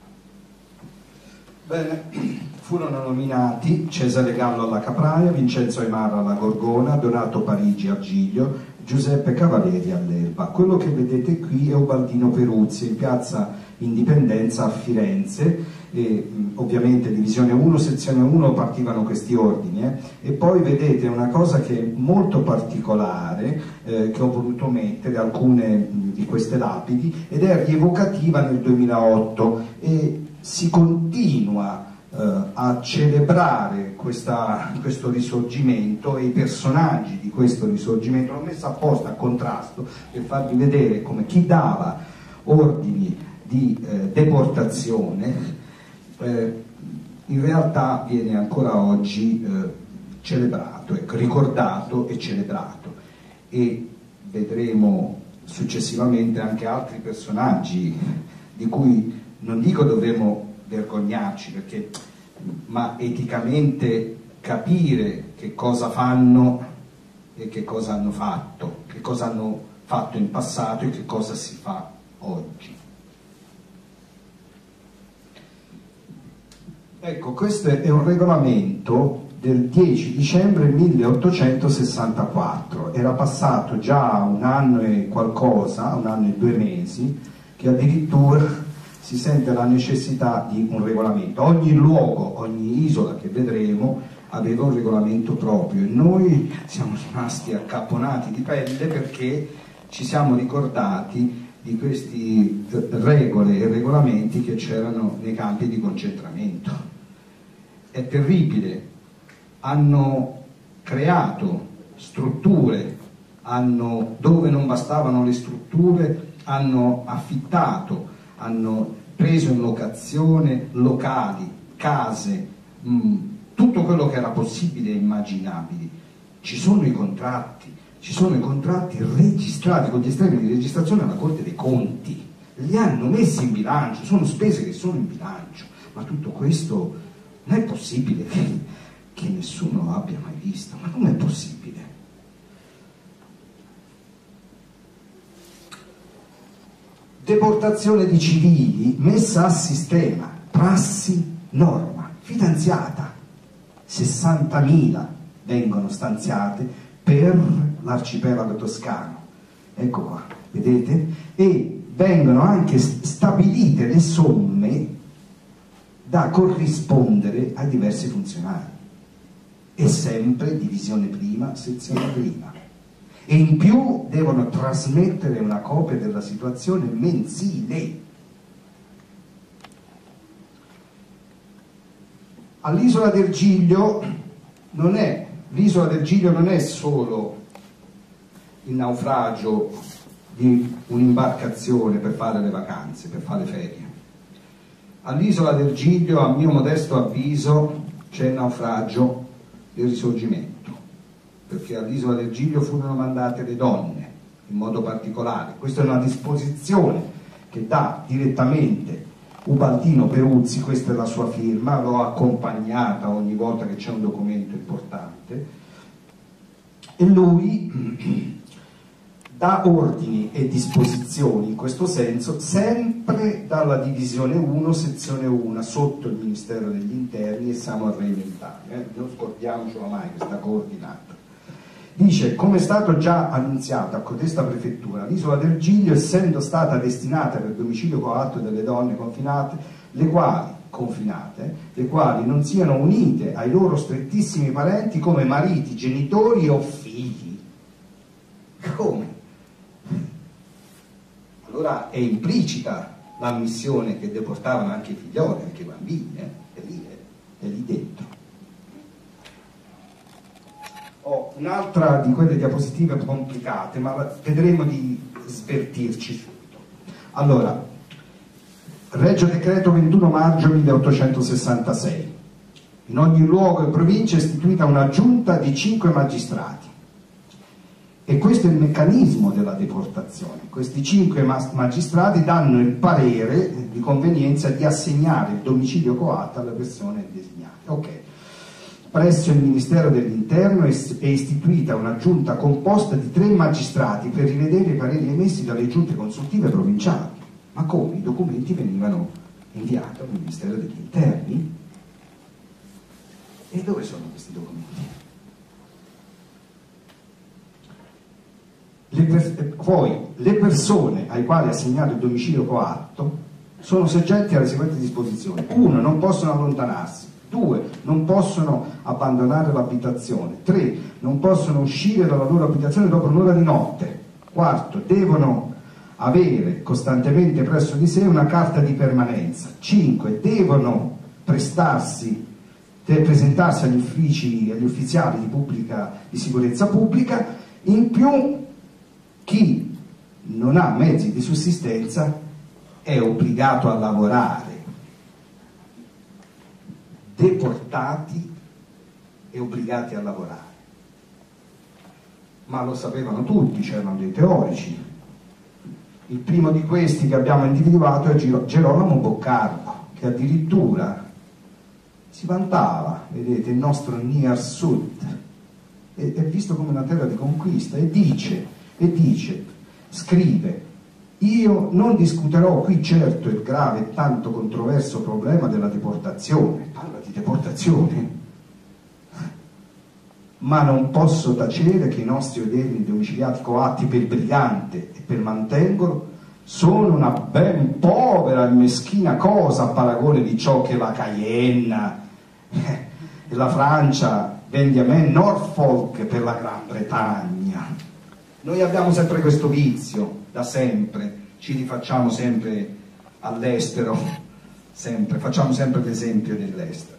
Bene, furono nominati Cesare Gallo alla Capraia, Vincenzo Aimarra alla Gorgona, Donato Parigi al Giglio, Giuseppe Cavalieri all'Elba. Quello che vedete qui è Ubaldino Peruzzi in piazza Indipendenza a Firenze, e ovviamente divisione uno, sezione uno partivano questi ordini, eh? E poi vedete una cosa che è molto particolare, eh, che ho voluto mettere, alcune mh, di queste lapidi, ed è rievocativa nel duemilaotto, e si continua eh, a celebrare questa, questo risorgimento, e i personaggi di questo risorgimento l'ho messo apposta a contrasto per farvi vedere come chi dava ordini di eh, deportazione eh, in realtà viene ancora oggi eh, celebrato, ecco, ricordato e celebrato, e vedremo successivamente anche altri personaggi di cui non dico dovremmo vergognarci, perché, ma eticamente capire che cosa fanno e che cosa hanno fatto, che cosa hanno fatto in passato e che cosa si fa oggi. Ecco, questo è un regolamento del dieci dicembre milleottocentosessantaquattro, era passato già un anno e qualcosa, un anno e due mesi, che addirittura si sente la necessità di un regolamento. Ogni luogo, ogni isola che vedremo aveva un regolamento proprio, e noi siamo rimasti accapponati di pelle perché ci siamo ricordati di queste regole e regolamenti che c'erano nei campi di concentramento. È terribile, hanno creato strutture, hanno, dove non bastavano le strutture, hanno affittato, hanno preso in locazione locali, case, mh, tutto quello che era possibile e immaginabile. Ci sono i contratti, ci sono i contratti registrati con gli estremi di registrazione alla Corte dei Conti, li hanno messi in bilancio, sono spese che sono in bilancio, ma tutto questo non è possibile che, che nessuno abbia mai visto, ma non è possibile. Deportazione di civili messa a sistema, prassi, norma, finanziata, sessantamila vengono stanziate per l'arcipelago toscano, ecco qua, vedete? E vengono anche stabilite le somme da corrispondere ai diversi funzionari, e sempre divisione prima, sezione prima, e in più devono trasmettere una copia della situazione mensile. All'isola del Giglio non è, l'isola del Giglio non è solo il naufragio di un'imbarcazione per fare le vacanze, per fare ferie. All'isola del Giglio, a mio modesto avviso, c'è il naufragio del Risorgimento, perché all'isola del Giglio furono mandate le donne in modo particolare. Questa è una disposizione che dà direttamente Ubaldino Peruzzi, questa è la sua firma, l'ho accompagnata ogni volta che c'è un documento importante, e lui dà ordini e disposizioni in questo senso sempre dalla divisione uno, sezione uno, sotto il Ministero degli Interni, e siamo al Regno d'Italia, eh? Non scordiamocelo mai questa coordinata. Dice: come è stato già annunziato a codesta prefettura, l'isola del Giglio, essendo stata destinata per domicilio coatto delle donne confinate, le quali confinate, le quali non siano unite ai loro strettissimi parenti come mariti, genitori o figli. Come? Allora è implicita l'ammissione che deportavano anche i figlioli, anche i bambini, eh? È lì, è, è lì dentro. Ho un'altra di quelle diapositive complicate, ma vedremo di svertirci subito. Allora, Regio Decreto ventuno maggio milleottocentosessantasei. In ogni luogo e provincia è istituita una giunta di cinque magistrati. E questo è il meccanismo della deportazione. Questi cinque magistrati danno il parere di convenienza di assegnare il domicilio coatto alle persone designate. Ok. Presso il Ministero dell'Interno è istituita una giunta composta di tre magistrati per rivedere i pareri emessi dalle giunte consultive provinciali. Ma come? I documenti venivano inviati al Ministero degli Interni? E dove sono questi documenti? Le poi le persone ai quali è assegnato il domicilio coatto sono soggetti alle seguenti disposizioni: uno, non possono allontanarsi; due, non possono abbandonare l'abitazione; tre, non possono uscire dalla loro abitazione dopo un'ora di notte; quarto, devono avere costantemente presso di sé una carta di permanenza; cinque, devono prestarsi presentarsi agli uffici, agli ufficiali di, pubblica, di sicurezza pubblica. In più, chi non ha mezzi di sussistenza è obbligato a lavorare. Deportati e obbligati a lavorare. Ma lo sapevano tutti, c'erano dei teorici. Il primo di questi che abbiamo individuato è Gerolamo Boccardo, che addirittura si vantava, vedete, il nostro Near Sud è, è visto come una terra di conquista, e dice e dice, scrive: io non discuterò qui certo il grave e tanto controverso problema della deportazione, parla di deportazione, ma non posso tacere che i nostri odierni domiciliati coatti per brigante e per mantengono sono una ben povera e meschina cosa a paragone di ciò che la Cayenne eh, e la Francia vende a me Norfolk per la Gran Bretagna. Noi abbiamo sempre questo vizio, da sempre, ci rifacciamo sempre all'estero, sempre, facciamo sempre l'esempio dell'estero.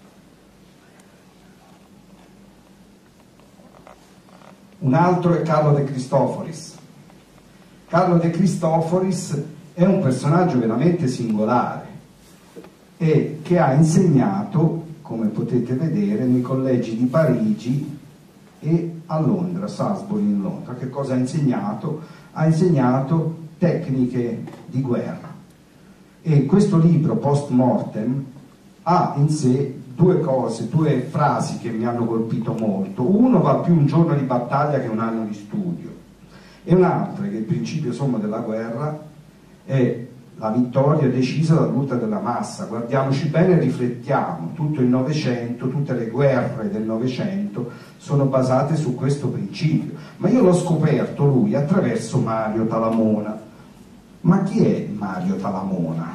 Un altro è Carlo De Cristoforis. Carlo De Cristoforis è un personaggio veramente singolare e che ha insegnato, come potete vedere, nei collegi di Parigi e a Londra, Salisbury in Londra. Che cosa ha insegnato? Ha insegnato tecniche di guerra. E questo libro, Post Mortem, ha in sé due cose, due frasi che mi hanno colpito molto. Uno va più un giorno di battaglia che un anno di studio, e un'altra, che è il principio sommo della guerra, è la vittoria decisa dall'ultra della massa. Guardiamoci bene e riflettiamo, tutto il Novecento, tutte le guerre del Novecento sono basate su questo principio, ma io l'ho scoperto lui attraverso Mario Talamona. Ma chi è Mario Talamona?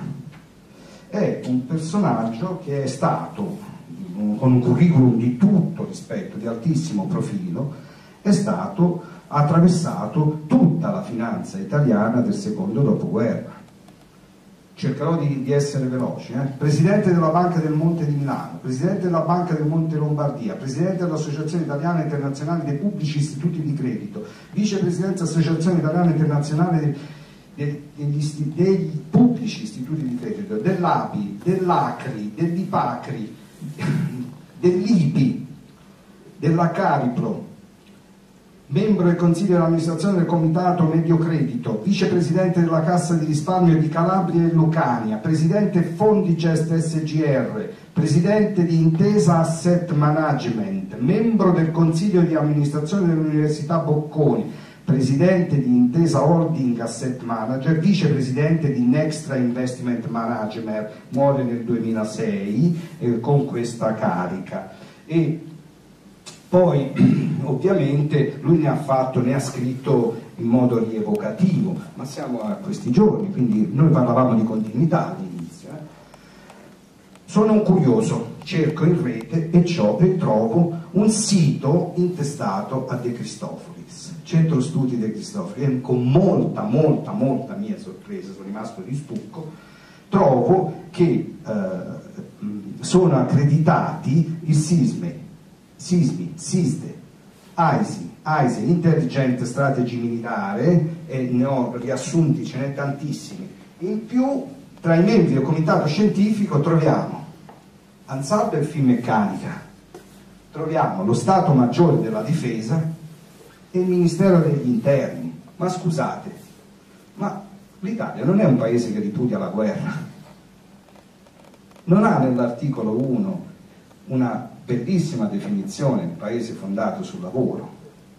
È un personaggio che è stato, con un curriculum di tutto rispetto, di altissimo profilo, è stato ha attraversato tutta la finanza italiana del secondo dopoguerra. Cercherò di, di essere veloce. Eh? Presidente della Banca del Monte di Milano, Presidente della Banca del Monte Lombardia, Presidente dell'Associazione Italiana Internazionale dei Pubblici Istituti di Credito, Vicepresidente dell'Associazione Italiana Internazionale dei, dei, degli, dei Pubblici Istituti di Credito, dell'A P I, dell'Acri, dell'Ipacri, dell'I P I, della Cariplo, membro del Consiglio dell'amministrazione del Comitato Medio Credito, vicepresidente della Cassa di risparmio di Calabria e Lucania, presidente Fondi Gest S G R, presidente di Intesa Asset Management, membro del Consiglio di amministrazione dell'Università Bocconi, presidente di Intesa Holding Asset Manager, vicepresidente di Nextra Investment Management, muore nel duemilasei eh, con questa carica. E poi ovviamente lui ne ha fatto, ne ha scritto in modo rievocativo, ma siamo a questi giorni, quindi noi parlavamo di continuità all'inizio. Eh. Sono un curioso, cerco in rete e, ciò, e trovo un sito intestato a De Christoforis, Centro Studi De Christoforis, e con molta, molta, molta mia sorpresa, sono rimasto di stucco, trovo che eh, sono accreditati il SISME, SISMI, SISDE, A I S I, A I S I, Intelligent Strategy Militare, e ne ho riassunti, ce n'è tantissimi. In più, tra i membri del comitato scientifico troviamo ANSAB e Finmeccanica, troviamo lo Stato Maggiore della Difesa e il Ministero degli Interni. Ma scusate, ma l'Italia non è un paese che ripudia la guerra? Non ha nell'articolo uno una bellissima definizione, un paese fondato sul lavoro?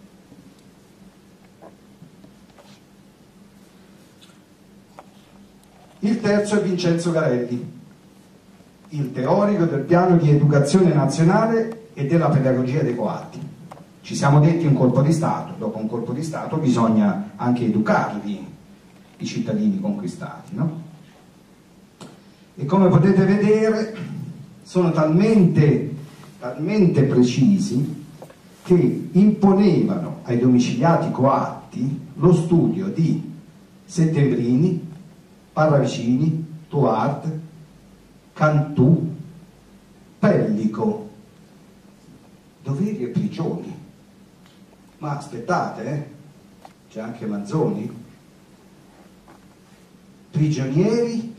Il terzo è Vincenzo Garelli, il teorico del piano di educazione nazionale e della pedagogia dei coatti. Ci siamo detti un colpo di Stato, dopo un colpo di Stato bisogna anche educarli, i cittadini conquistati, no? E come potete vedere sono talmente, talmente precisi che imponevano ai domiciliati coatti lo studio di Settembrini, Parravicini, Tuart, Cantù, Pellico, doveri e prigioni. Ma aspettate, eh? C'è anche Manzoni, prigionieri,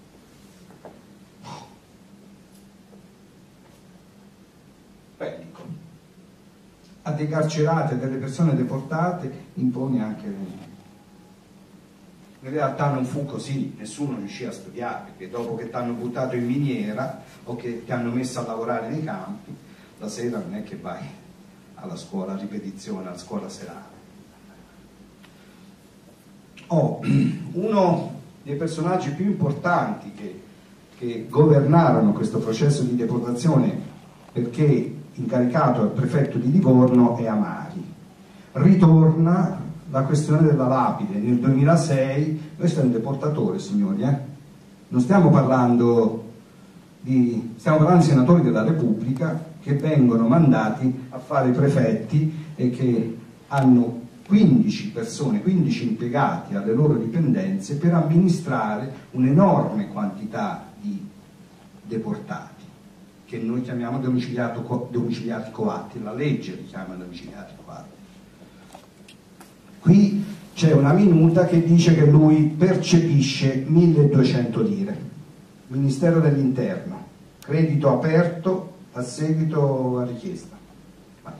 Pellico, a dei carcerati, a delle persone deportate impone anche. In realtà non fu così, nessuno riuscì a studiare, perché dopo che ti hanno buttato in miniera o che ti hanno messo a lavorare nei campi, la sera non è che vai alla scuola a ripetizione, alla scuola serale. Oh, uno dei personaggi più importanti che, che governarono questo processo di deportazione, perché incaricato al prefetto di Livorno, è Amari. Ritorna la questione della lapide nel duemilasei. Questo è un deportatore, signori, eh? Non stiamo parlando di stiamo parlando di senatori della Repubblica che vengono mandati a fare i prefetti e che hanno quindici persone, quindici impiegati alle loro dipendenze per amministrare un'enorme quantità di deportati, che noi chiamiamo domiciliati coatti, la legge li chiama domiciliati coatti. Qui c'è una minuta che dice che lui percepisce milleduecento lire, Ministero dell'Interno, credito aperto a seguito a richiesta. Vai.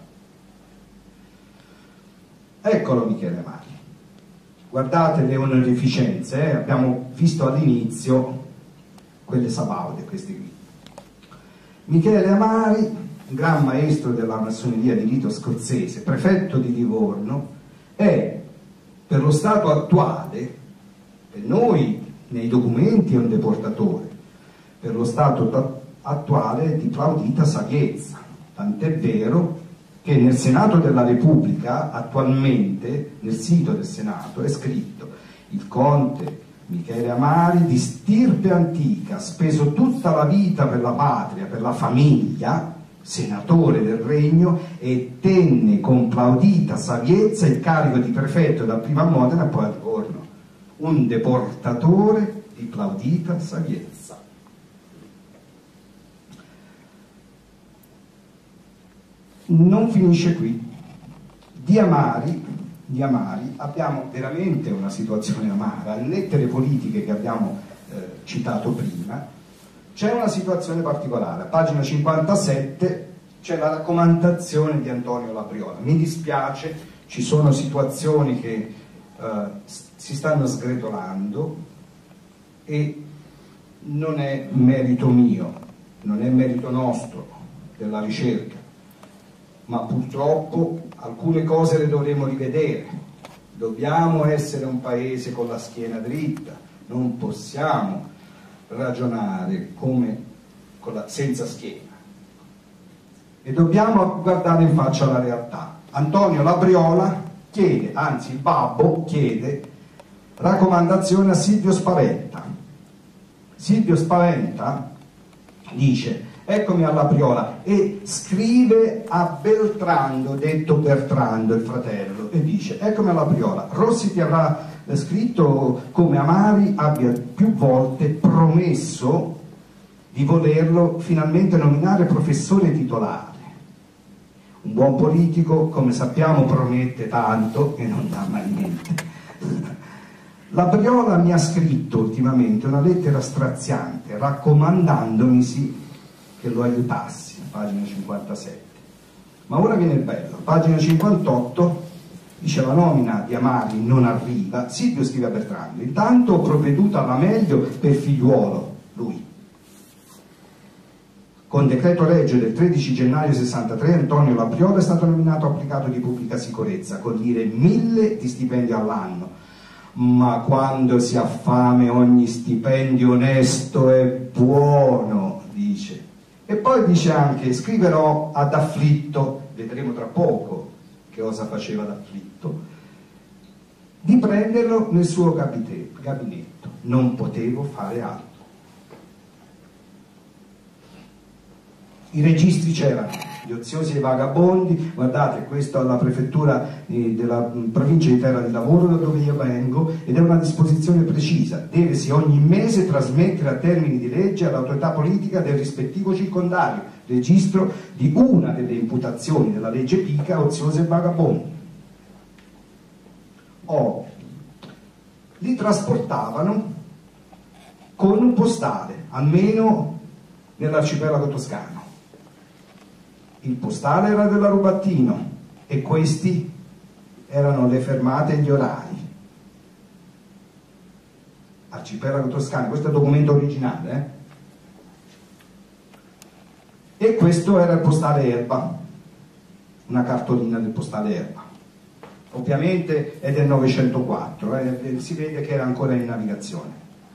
Eccolo Michele Amari. Guardate le onorificenze, eh? Abbiamo visto all'inizio quelle sabaude, questi qui. Michele Amari, gran maestro della massoneria di rito scozzese, prefetto di Livorno, è per lo stato attuale, per noi nei documenti è un deportatore, per lo stato attuale di plaudita saviezza, tant'è vero che nel Senato della Repubblica, attualmente, nel sito del Senato, è scritto: il conte Michele Amari, di stirpe antica, speso tutta la vita per la patria, per la famiglia, senatore del regno, e tenne con plaudita saviezza il carico di prefetto dapprima a Modena e poi a Livorno. Un deportatore di plaudita saviezza. Non finisce qui. Di Amari, di Amari abbiamo veramente una situazione amara. Nelle lettere politiche che abbiamo eh, citato prima c'è una situazione particolare. A pagina cinquantasette c'è la raccomandazione di Antonio Labriola. Mi dispiace, ci sono situazioni che eh, si stanno sgretolando e non è merito mio, non è merito nostro della ricerca, ma purtroppo alcune cose le dovremo rivedere. Dobbiamo essere un paese con la schiena dritta, non possiamo ragionare come con la, senza schiena, e dobbiamo guardare in faccia alla realtà. Antonio Labriola chiede, anzi il babbo chiede raccomandazione a Silvio Spaventa. Silvio Spaventa dice: eccomi alla Labriola, e scrive a Beltrando, detto Bertrando, il fratello, e dice: eccomi alla Labriola, Rossi ti avrà scritto come Amari abbia più volte promesso di volerlo finalmente nominare professore titolare. Un buon politico, come sappiamo, promette tanto e non dà mai niente. Labriola mi ha scritto ultimamente una lettera straziante raccomandandomi che lo aiutassi, pagina cinquantasette. Ma ora viene il bello, pagina cinquantotto dice: la nomina di Amari non arriva. Silvio scrive a Bertrando: intanto ho provveduto alla meglio per figliuolo, lui. Con decreto legge del tredici gennaio sessantatré Antonio Labriola è stato nominato applicato di pubblica sicurezza con lire mille di stipendio all'anno. Ma quando si ha fame ogni stipendio onesto è buono, dice. E poi dice anche: scriverò ad Afflitto, vedremo tra poco che cosa faceva ad Afflitto, di prenderlo nel suo gabinetto. Non potevo fare altro. I registri c'erano, gli oziosi e i vagabondi. Guardate, questo è la prefettura della provincia di Terra di Lavoro, da dove io vengo, ed è una disposizione precisa: devesi ogni mese trasmettere a termini di legge all'autorità politica del rispettivo circondario registro di una delle imputazioni della legge Pica, oziosi e vagabondi. Oh, li trasportavano con un postale, almeno nell'arcipelago toscano. Il postale era della Rubattino e questi erano le fermate e gli orari. Arcipelago toscano, questo è il documento originale, eh? E questo era il postale Erba, una cartolina del postale Erba. Ovviamente è del novecentoquattro, eh? Si vede che era ancora in navigazione.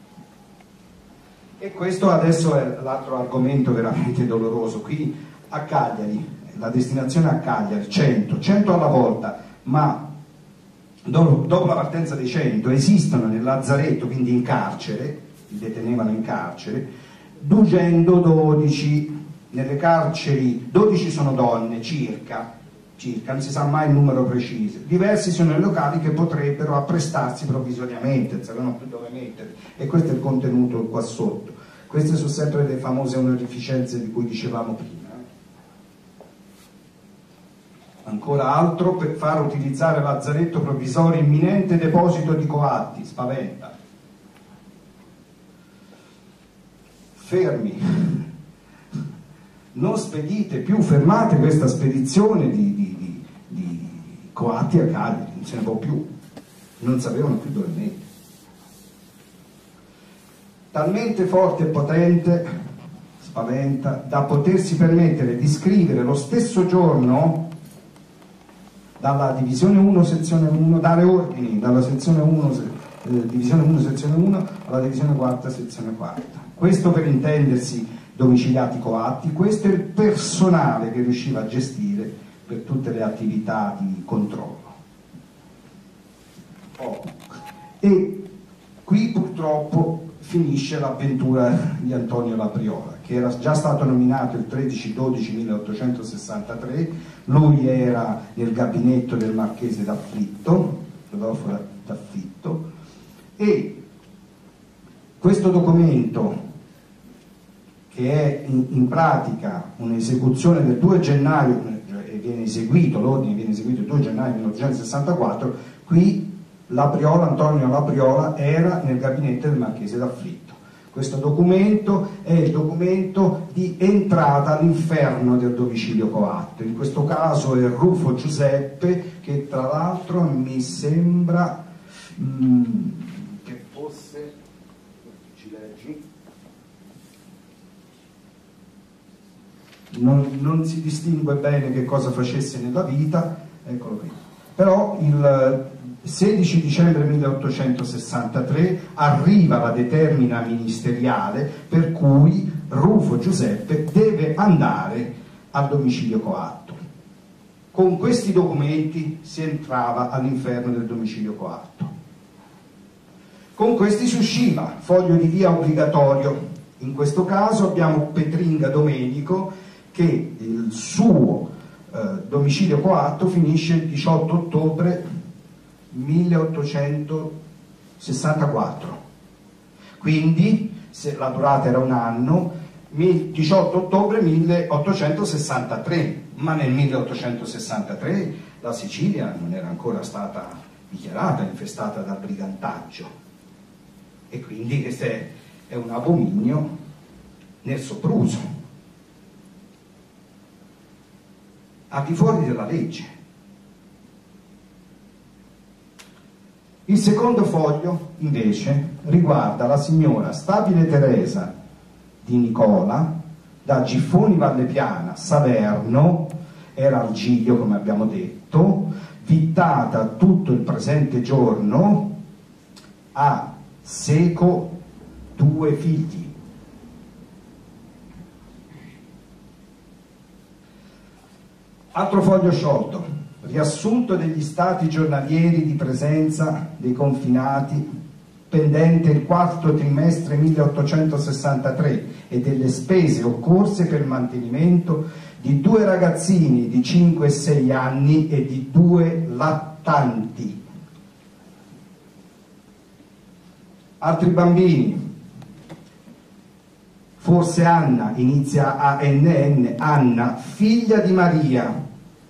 E questo adesso è l'altro argomento veramente doloroso. Qui a Cagliari, la destinazione a Cagliari, cento, cento alla volta, ma dopo, dopo la partenza dei cento esistono nel lazzaretto, quindi in carcere, li detenevano in carcere, duecentododici. Nelle carceri dodici sono donne circa, circa, non si sa mai il numero preciso. Diversi sono i locali che potrebbero apprestarsi provvisoriamente, non sapevano più dove metterli, e questo è il contenuto qua sotto. Queste sono sempre le famose onorificenze di cui dicevamo prima. Ancora altro: per far utilizzare lazzaretto provvisorio imminente deposito di coatti, Spaventa. Fermi. Non spedite più, fermate questa spedizione di, di, di, di coatti a Cagliari, non se ne può più, non sapevano più dove mettere. Talmente forte e potente, Spaventa, da potersi permettere di scrivere lo stesso giorno dalla divisione uno, sezione uno, dare ordini dalla sezione uno eh, divisione uno sezione uno alla divisione quattro sezione quarta. Questo per intendersi domiciliati coatti, questo è il personale che riusciva a gestire per tutte le attività di controllo. Oh. E qui purtroppo finisce l'avventura di Antonio Labriola, che era già stato nominato il tredici dodici milleottocentosessantatré, lui era nel gabinetto del Marchese d'Affitto, Rodolfo d'Affitto, e questo documento, che è in, in pratica un'esecuzione del due gennaio, e viene eseguito, l'ordine viene eseguito il due gennaio milleottocentosessantaquattro, qui Labriola, Antonio Labriola era nel gabinetto del Marchese d'Affitto. Questo documento è il documento di entrata all'inferno del domicilio coatto, in questo caso è Rufo Giuseppe, che tra l'altro mi sembra mh, che fosse, ci leggi, non, non si distingue bene che cosa facesse nella vita, eccolo qui. Però il sedici dicembre milleottocentosessantatré arriva la determina ministeriale per cui Rufo Giuseppe deve andare al domicilio coatto. Con questi documenti si entrava all'inferno del domicilio coatto. Con questi si usciva, foglio di via obbligatorio. In questo caso abbiamo Petringa Domenico, che il suo eh, domicilio coatto finisce il diciotto ottobre milleottocentosessantaquattro, quindi se la durata era un anno, diciotto ottobre milleottocentosessantatré, ma nel milleottocentosessantatré la Sicilia non era ancora stata dichiarata infestata dal brigantaggio, e quindi questo è, è un abominio nel sopruso, al di fuori della legge. Il secondo foglio, invece, riguarda la signora Stabile Teresa di Nicola, da Giffoni Vallepiana, Salerno, era al Giglio, come abbiamo detto, vittata tutto il presente giorno, ha seco due figli. Altro foglio sciolto. Riassunto degli stati giornalieri di presenza dei confinati pendente il quarto trimestre milleottocentosessantatré e delle spese occorse per il mantenimento di due ragazzini di cinque e sei anni e di due lattanti. Altri bambini, forse Anna, inizia a N N, Anna, figlia di Maria.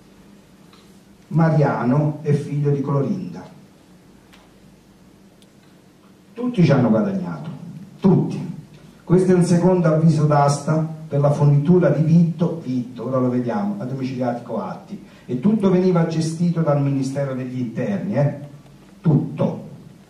Mariano è figlio di Clorinda. Tutti ci hanno guadagnato, tutti. Questo è un secondo avviso d'asta per la fornitura di vitto, vitto, ora lo vediamo, a domiciliati coatti, e tutto veniva gestito dal Ministero degli Interni, eh? Tutto.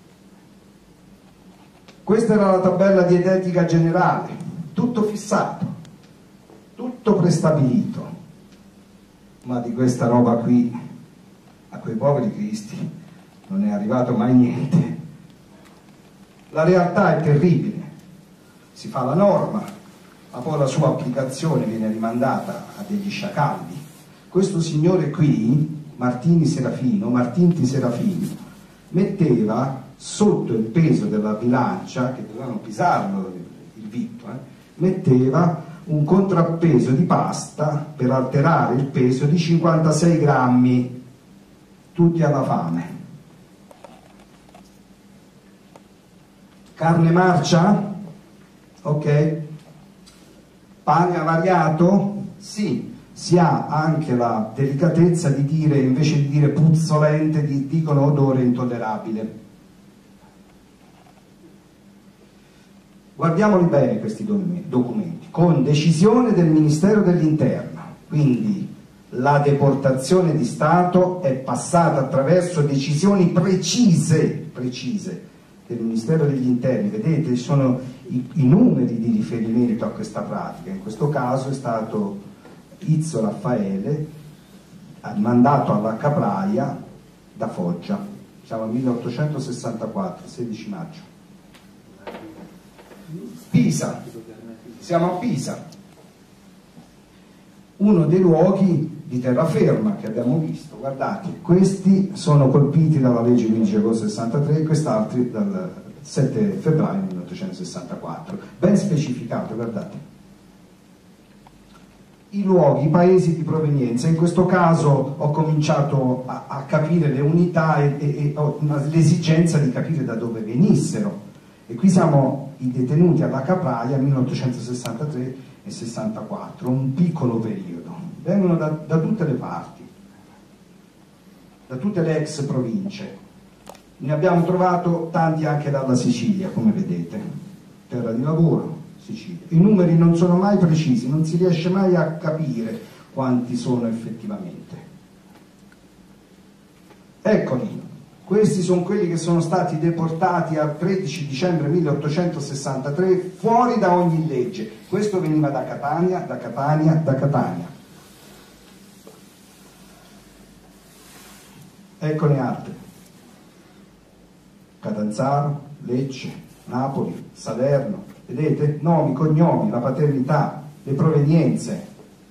Questa era la tabella dietetica generale, tutto fissato, tutto prestabilito, ma di questa roba qui a quei poveri cristi non è arrivato mai niente. La realtà è terribile, si fa la norma, ma poi la sua applicazione viene rimandata a degli sciacalli. Questo signore qui, Martini Serafino, Martinti Serafino, metteva sotto il peso della bilancia, che dovevano pisarlo il vitto, eh, metteva un contrappeso di pasta per alterare il peso di cinquantasei grammi, tutti alla fame. Carne marcia? Ok. Pane avariato? Sì. Si ha anche la delicatezza di dire, invece di dire puzzolente, di, dicono odore intollerabile. Guardiamoli bene questi documenti. Con decisione del Ministero dell'Interno, quindi la deportazione di Stato è passata attraverso decisioni precise, precise del Ministero degli Interni. Vedete, ci sono i, i numeri di riferimento a questa pratica. In questo caso è stato Izzo Raffaele, mandato alla Capraia da Foggia, siamo al milleottocentosessantaquattro, sedici maggio. Pisa, siamo a Pisa, uno dei luoghi di terraferma che abbiamo visto. Guardate, questi sono colpiti dalla legge quindici agosto sessantatré e quest'altri dal sette febbraio milleottocentosessantaquattro, ben specificato, guardate. I luoghi, i paesi di provenienza. In questo caso ho cominciato a, a capire le unità e, e, e ho l'esigenza di capire da dove venissero. E qui siamo i detenuti alla Capraia milleottocentosessantatré e sessantaquattro, un piccolo periodo. Vengono da, da tutte le parti, da tutte le ex province. Ne abbiamo trovato tanti anche dalla Sicilia, come vedete, terra di lavoro. Sicilia. I numeri non sono mai precisi, non si riesce mai a capire quanti sono effettivamente. Eccoli, questi sono quelli che sono stati deportati al tredici dicembre milleottocentosessantatré fuori da ogni legge. Questo veniva da Catania, da Catania, da Catania. Eccone altre. Catanzaro, Lecce, Napoli, Salerno. Vedete? Nomi, cognomi, la paternità, le provenienze.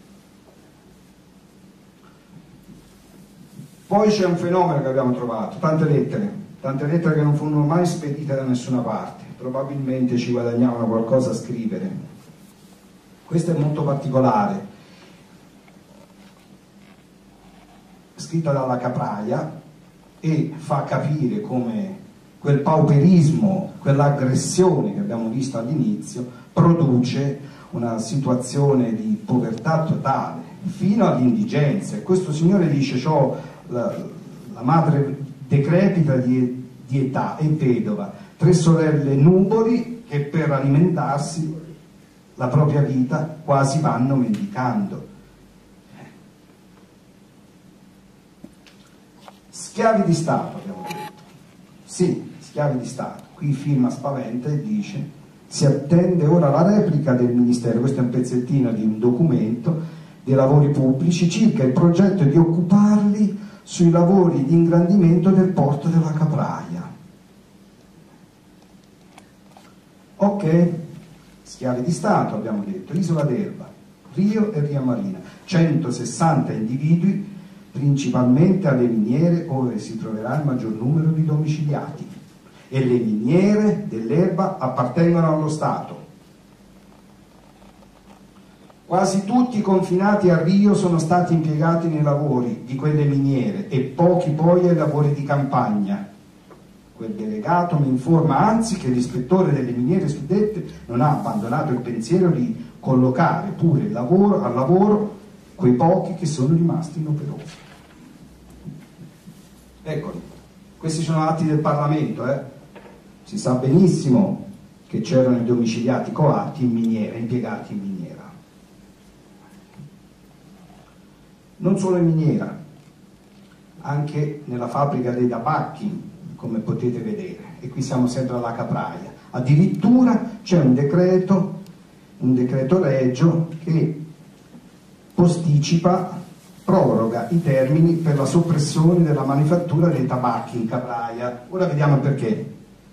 Poi c'è un fenomeno che abbiamo trovato, tante lettere, tante lettere che non furono mai spedite da nessuna parte, probabilmente ci guadagnavano qualcosa a scrivere. Questo è molto particolare, scritta dalla Capraia, e fa capire come quel pauperismo, quell'aggressione che abbiamo visto all'inizio produce una situazione di povertà totale fino all'indigenza. E questo signore dice: c'ho la, la madre decrepita di, di età e vedova, tre sorelle nuboli che per alimentarsi la propria vita quasi vanno mendicando. Schiavi di Stato, abbiamo detto. Sì, schiavi di Stato. Qui firma Spaventa e dice: si attende ora la replica del Ministero, questo è un pezzettino di un documento dei lavori pubblici, circa il progetto di occuparli sui lavori di ingrandimento del porto della Capraia. Ok, schiavi di Stato, abbiamo detto, Isola d'Elba, Rio e Ria Marina, centosessanta individui, principalmente alle miniere dove si troverà il maggior numero di domiciliati, e le miniere dell'Elba appartengono allo Stato. Quasi tutti i confinati a Rio sono stati impiegati nei lavori di quelle miniere e pochi poi ai lavori di campagna. Quel delegato mi informa anzi che l'ispettore delle miniere suddette non ha abbandonato il pensiero di collocare pure il lavoro, al lavoro quei pochi che sono rimasti inoperosi. Eccoli, questi sono atti del Parlamento, eh? Si sa benissimo che c'erano i domiciliati coatti in miniera, impiegati in miniera. Non solo in miniera, anche nella fabbrica dei tabacchi, come potete vedere, e qui siamo sempre alla Capraia. Addirittura c'è un decreto, un decreto regio che posticipa, proroga i termini per la soppressione della manifattura dei tabacchi in Capraia. Ora vediamo perché.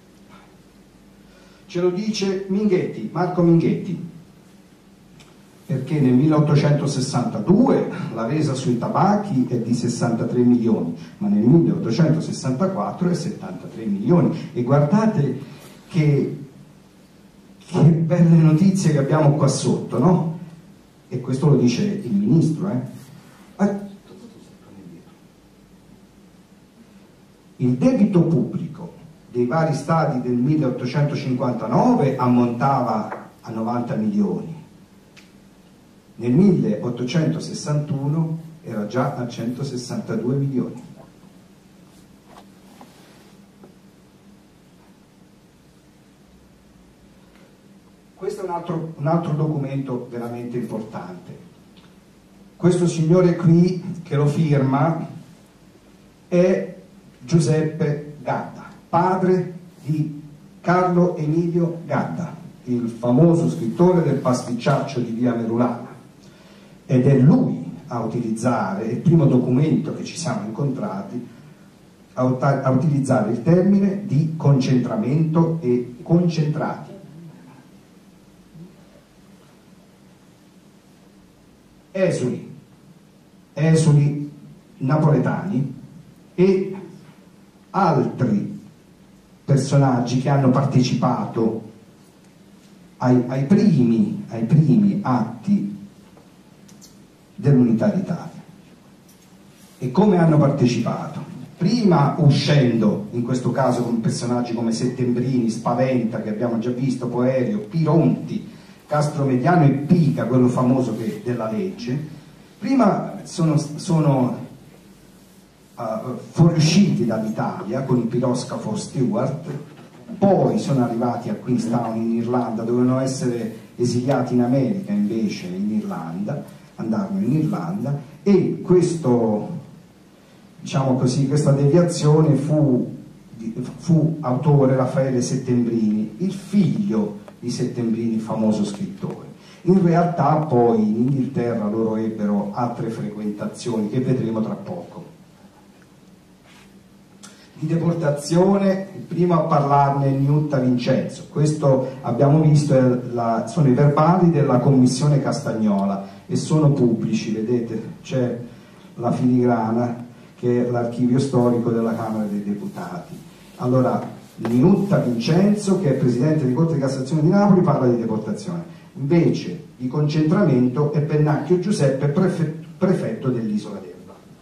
Ce lo dice Minghetti, Marco Minghetti, perché nel milleottocentosessantadue la resa sui tabacchi è di sessantatré milioni, ma nel milleottocentosessantaquattro è settantatré milioni. E guardate che, che belle notizie che abbiamo qua sotto, no? E questo lo dice il ministro, eh? Il debito pubblico dei vari stati del milleottocentocinquantanove ammontava a novanta milioni. Nel milleottocentosessantuno era già a centosessantadue milioni. Questo è un altro, un altro documento veramente importante. Questo signore qui che lo firma è Giuseppe Gadda, padre di Carlo Emilio Gadda, il famoso scrittore del pasticciaccio di via Merulana. Ed è lui a utilizzare, il primo documento che ci siamo incontrati, a, a utilizzare il termine di concentramento e concentrati. Esuli, esuli napoletani e altri personaggi che hanno partecipato ai, ai, primi, ai primi atti dell'Unità d'Italia. E come hanno partecipato? Prima uscendo, in questo caso con personaggi come Settembrini, Spaventa, che abbiamo già visto, Poerio, Pironti, Castromediano e Pica, quello famoso che, della legge. Prima sono, sono uh, fuoriusciti dall'Italia con il piroscafo Stewart, poi sono arrivati a Queenstown in Irlanda, dovevano essere esiliati in America, invece in Irlanda, andarono in Irlanda, e questo, diciamo così, questa deviazione fu, fu autore Raffaele Settembrini, il figlio di Settembrini, famoso scrittore. In realtà poi in Inghilterra loro ebbero altre frequentazioni che vedremo tra poco. Di deportazione, il primo a parlarne è Niutta Vincenzo. Questo abbiamo visto, è la, sono i verbali della commissione Castagnola e sono pubblici, vedete, c'è la filigrana che è l'archivio storico della Camera dei Deputati. Allora, Niutta Vincenzo, che è presidente di Corte di Cassazione di Napoli, parla di deportazione. Invece di concentramento è Pennacchio Giuseppe, prefetto, prefetto dell'Isola d'Elba.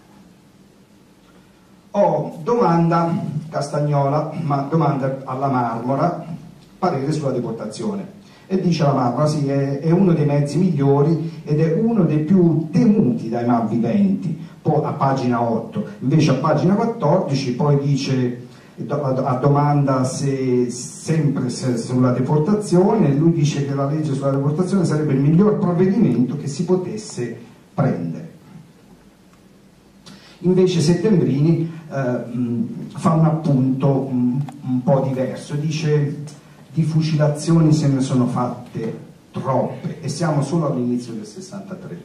Oh, domanda Castagnola, ma domanda alla Marmora, parere sulla deportazione. E dice la Marmora, sì, è, è uno dei mezzi migliori ed è uno dei più temuti dai malviventi. Poi a pagina otto, invece a pagina quattordici poi dice, a domanda se sempre se, sulla deportazione, lui dice che la legge sulla deportazione sarebbe il miglior provvedimento che si potesse prendere. Invece Settembrini eh, fa un appunto un, un po' diverso, dice di fucilazioni se ne sono fatte troppe e siamo solo all'inizio del sessantatré.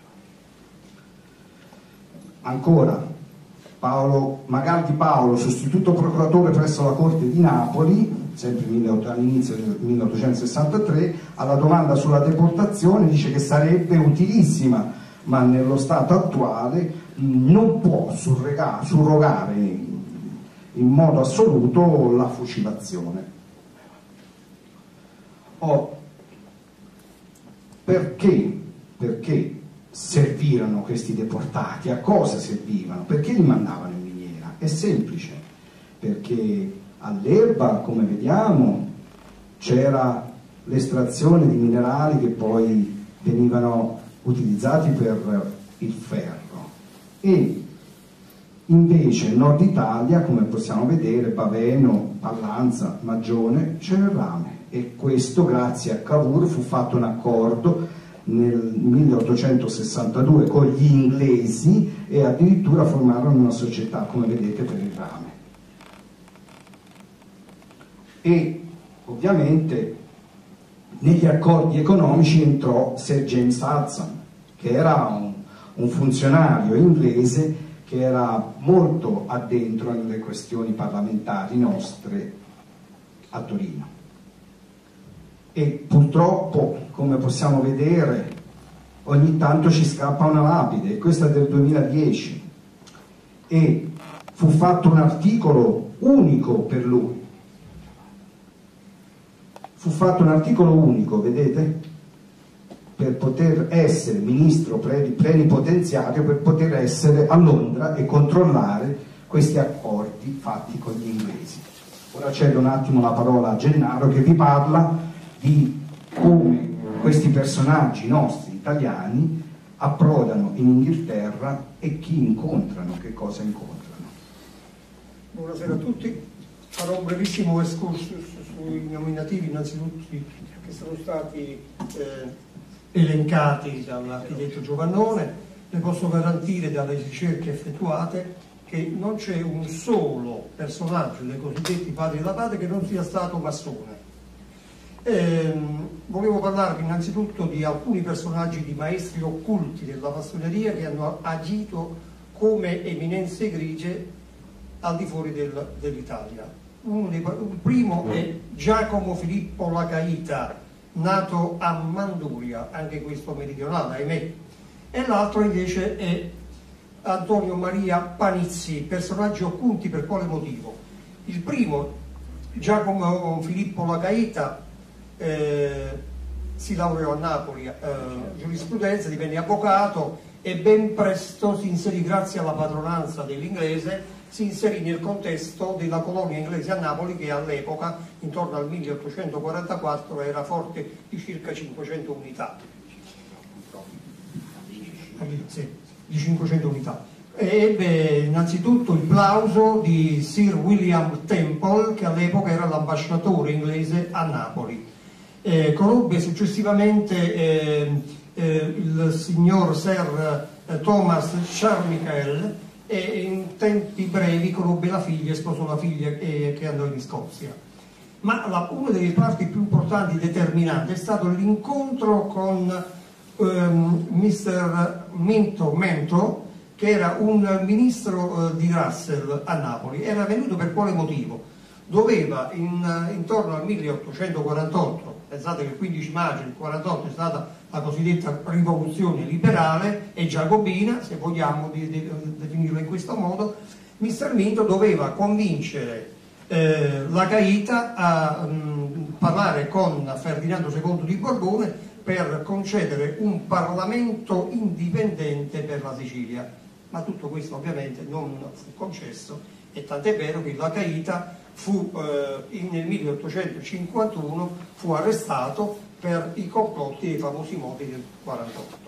Ancora Paolo, Magaldi Paolo, sostituto procuratore presso la Corte di Napoli, sempre all'inizio del milleottocentosessantatré, alla domanda sulla deportazione dice che sarebbe utilissima, ma nello stato attuale non può surrogare, surrogare in modo assoluto la fucilazione. Oh, perché? Perché servirono questi deportati? A cosa servivano? Perché li mandavano in miniera? È semplice, perché all'Elba, come vediamo, c'era l'estrazione di minerali che poi venivano utilizzati per il ferro, e invece nel nord Italia, come possiamo vedere, Baveno, Pallanza, Magione, c'era il rame, e questo grazie a Cavour fu fatto un accordo nel milleottocentosessantadue con gli inglesi e addirittura formarono una società, come vedete, per il rame. E ovviamente negli accordi economici entrò Sir James Hudson, che era un, un funzionario inglese che era molto addentro nelle questioni parlamentari nostre a Torino. E purtroppo, come possiamo vedere, ogni tanto ci scappa una lapide, questa è del duemiladieci, e fu fatto un articolo unico per lui. Fu fatto un articolo unico, vedete, per poter essere ministro plenipotenziario, per poter essere a Londra e controllare questi accordi fatti con gli inglesi. Ora cedo un attimo la parola a Gennaro, che vi parla di come questi personaggi nostri italiani approdano in Inghilterra e chi incontrano, che cosa incontrano. Buonasera a tutti, farò un brevissimo excursus sui nominativi, innanzitutto che sono stati eh, elencati dall'architetto Giovannone. Le posso garantire dalle ricerche effettuate che non c'è un solo personaggio dei cosiddetti padri della patria che non sia stato massone. Eh, volevo parlarvi innanzitutto di alcuni personaggi di maestri occulti della massoneria che hanno agito come eminenze grigie al di fuori del, dell'Italia. Uno dei, il primo è Giacomo Filippo Lacaita, nato a Manduria, anche questo meridionale, ahimè, e l'altro invece è Antonio Maria Panizzi, personaggi occulti per quale motivo? Il primo, Giacomo Filippo Lacaita, eh, si laureò a Napoli, eh, giurisprudenza, divenne avvocato e ben presto si inserì, grazie alla padronanza dell'inglese, si inserì nel contesto della colonia inglese a Napoli, che all'epoca, intorno al milleottocentoquarantaquattro, era forte di circa cinquecento unità. Sì, di cinquecento unità. Ebbe innanzitutto il plauso di Sir William Temple, che all'epoca era l'ambasciatore inglese a Napoli. Eh, conobbe successivamente eh, eh, il signor Sir eh, Thomas Charmichael, e in tempi brevi conobbe la figlia e sposò la figlia eh, che andò in Scozia. Ma la, una delle parti più importanti e determinanti è stato l'incontro con ehm, mister Minto Mento, che era un ministro eh, di Russell a Napoli. Era venuto per quale motivo? Doveva in, intorno al milleottocentoquarantotto, pensate che il quindici maggio del quarantotto è stata la cosiddetta rivoluzione liberale e giacobina, se vogliamo di, di, definirla in questo modo, mister Minto doveva convincere eh, Lacaita a mh, parlare con Ferdinando secondo di Borbone per concedere un Parlamento indipendente per la Sicilia. Ma tutto questo ovviamente non fu concesso, e tant'è vero che Lacaita fu, eh, nel milleottocentocinquantuno fu arrestato per i complotti dei famosi moti del quarantotto.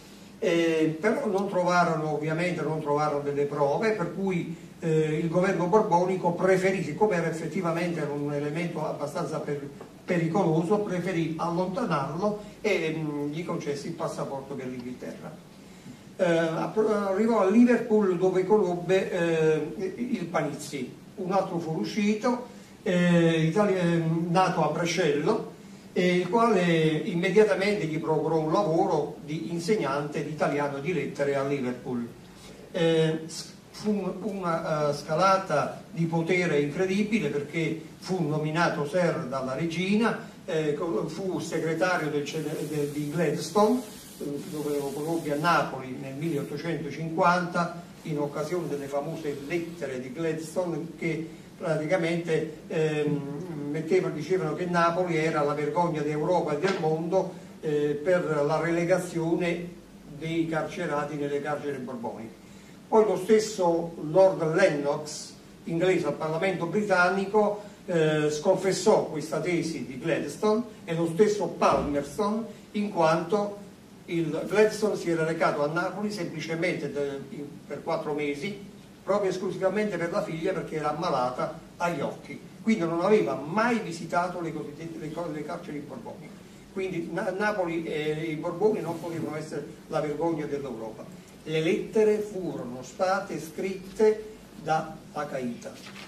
Eh, però non trovarono, ovviamente non trovarono delle prove, per cui eh, il governo borbonico preferì, siccome era effettivamente era un elemento abbastanza per, pericoloso, preferì allontanarlo e mh, gli concesse il passaporto per l'Inghilterra. Eh, arrivò a Liverpool, dove conobbe eh, il Panizzi, un altro fuoriuscito, eh, Italia, nato a Brescello, eh, il quale immediatamente gli procurò un lavoro di insegnante di italiano e di lettere a Liverpool. Eh, fu una uh, scalata di potere incredibile, perché fu nominato Sir dalla regina, eh, fu segretario del, del, di Gladstone, dove lo conobbi a Napoli nel milleottocentocinquanta in occasione delle famose lettere di Gladstone, che praticamente ehm, mettevano, dicevano che Napoli era la vergogna d'Europa e del mondo eh, per la relegazione dei carcerati nelle carceri borboniche. Poi lo stesso Lord Lennox, inglese al Parlamento britannico, eh, sconfessò questa tesi di Gladstone, e lo stesso Palmerston, in quanto il Gladstone si era recato a Napoli semplicemente per quattro mesi, proprio esclusivamente per la figlia, perché era ammalata agli occhi, quindi non aveva mai visitato le cosiddette le, le carceri borboniche. Quindi Na Napoli e i Borboni non potevano essere la vergogna dell'Europa. Le lettere furono state scritte da Lacaita.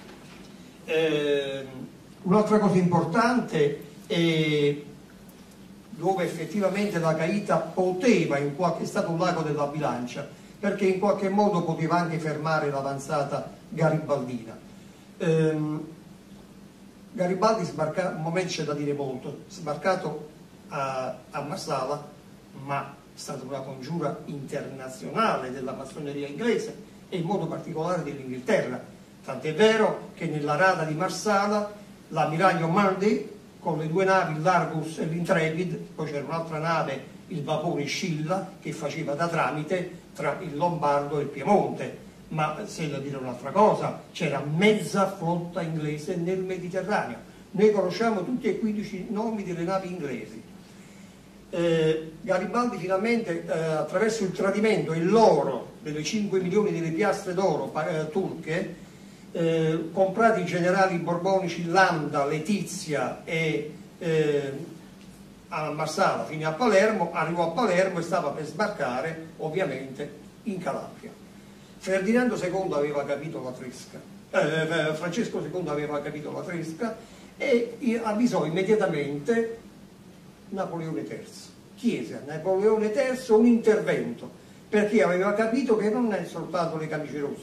Eh, un'altra cosa importante è dove effettivamente Lacaita poteva, in qualche, è stato un lago della bilancia, perché in qualche modo poteva anche fermare l'avanzata garibaldina. Ehm, Garibaldi sbarca, un momento c'è da dire molto, sbarcato a, a Marsala, ma è stata una congiura internazionale della massoneria inglese e in modo particolare dell'Inghilterra, tant'è vero che nella rada di Marsala l'ammiraglio Mundy, con le due navi, l'Argus e l'Intrepid, poi c'era un'altra nave, il vapore Scilla, che faceva da tramite tra il Lombardo e il Piemonte. Ma se da dire un'altra cosa, c'era mezza flotta inglese nel Mediterraneo. Noi conosciamo tutti e quindici nomi delle navi inglesi. Eh, Garibaldi finalmente, eh, attraverso il tradimento e l'oro delle cinque milioni delle piastre d'oro eh, turche, Eh, comprati i generali borbonici Landa, Letizia e eh, a Marsala fino a Palermo, arrivò a Palermo e stava per sbarcare ovviamente in Calabria. Ferdinando secondo aveva capito la tresca, eh, Francesco secondo aveva capito la tresca e avvisò immediatamente Napoleone terzo, chiese a Napoleone terzo un intervento, perché aveva capito che non è soltanto le camicie rosse,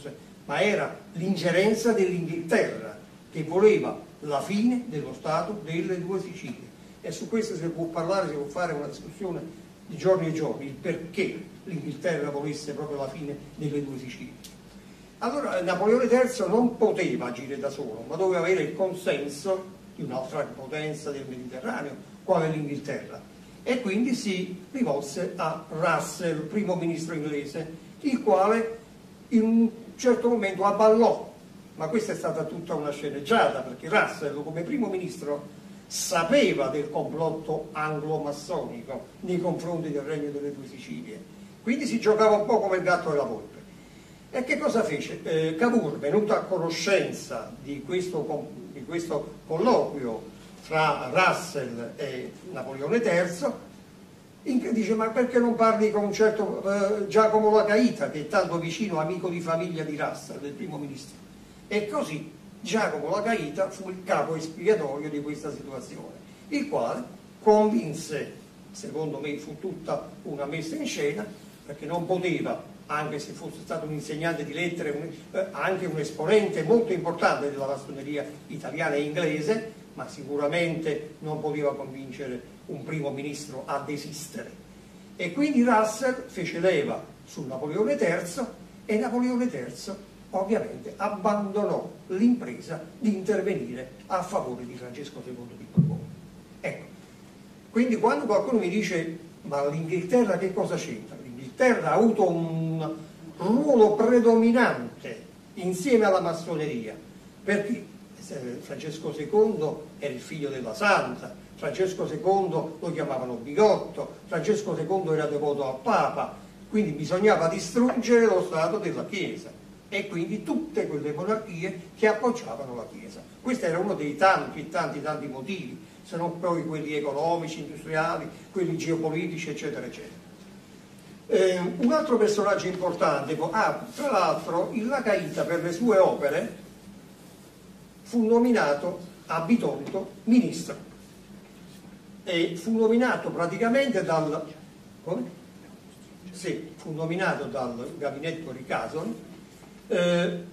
ma era l'ingerenza dell'Inghilterra che voleva la fine dello Stato delle due Sicilie. E su questo si può parlare, si può fare una discussione di giorni e giorni, il perché l'Inghilterra volesse proprio la fine delle due Sicilie. Allora Napoleone terzo non poteva agire da solo, ma doveva avere il consenso di un'altra potenza del Mediterraneo, quale l'Inghilterra, e quindi si rivolse a Russell, primo ministro inglese, il quale in un certo momento abballò, ma questa è stata tutta una sceneggiata, perché Russell come primo ministro sapeva del complotto anglo-massonico nei confronti del Regno delle Due Sicilie, quindi si giocava un po' come il gatto e la volpe. E che cosa fece? Eh, Cavour, venuto a conoscenza di questo, di questo colloquio fra Russell e Napoleone terzo, dice: ma perché non parli con un certo eh, Giacomo Lacaita, che è tanto vicino amico di famiglia di Russell, del primo ministro? E così Giacomo Lacaita fu il capo espiatorio di questa situazione, il quale convinse, secondo me fu tutta una messa in scena, perché non poteva, anche se fosse stato un insegnante di lettere, un, eh, anche un esponente molto importante della massoneria italiana e inglese, ma sicuramente non poteva convincere un primo ministro a desistere. E quindi Russell fece leva su Napoleone terzo e Napoleone terzo ovviamente abbandonò l'impresa di intervenire a favore di Francesco secondo di Borbone. Ecco, quindi quando qualcuno mi dice: ma l'Inghilterra che cosa c'entra? L'Inghilterra ha avuto un ruolo predominante insieme alla massoneria, perché Francesco secondo era il figlio della Santa, Francesco secondo lo chiamavano Bigotto, Francesco secondo era devoto al Papa, quindi bisognava distruggere lo Stato della Chiesa e quindi tutte quelle monarchie che appoggiavano la Chiesa. Questo era uno dei tanti, tanti, tanti motivi, se non poi quelli economici, industriali, quelli geopolitici, eccetera, eccetera. Eh, un altro personaggio importante, ah, tra l'altro il Lacaita per le sue opere fu nominato a Bitonto ministro e fu nominato praticamente dal, come? Sì, fu nominato dal gabinetto Ricasoli eh,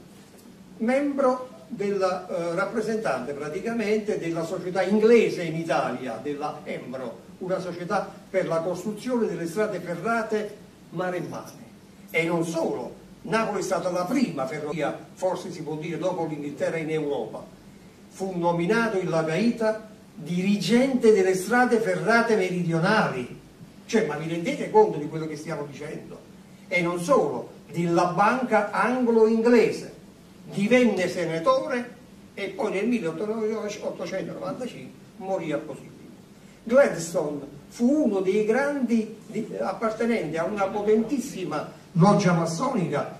membro della eh, rappresentante praticamente della società inglese in Italia, della Embro, una società per la costruzione delle strade ferrate maremmane. E non solo, Napoli è stata la prima ferrovia, forse si può dire dopo l'Inghilterra, in Europa. Fu nominato il Lacaita dirigente delle strade ferrate meridionali. Cioè, ma vi rendete conto di quello che stiamo dicendo? E non solo, della banca anglo-inglese. Divenne senatore e poi nel milleottocentonovantacinque morì a Posillipo. Gladstone fu uno dei grandi appartenenti a una potentissima loggia massonica,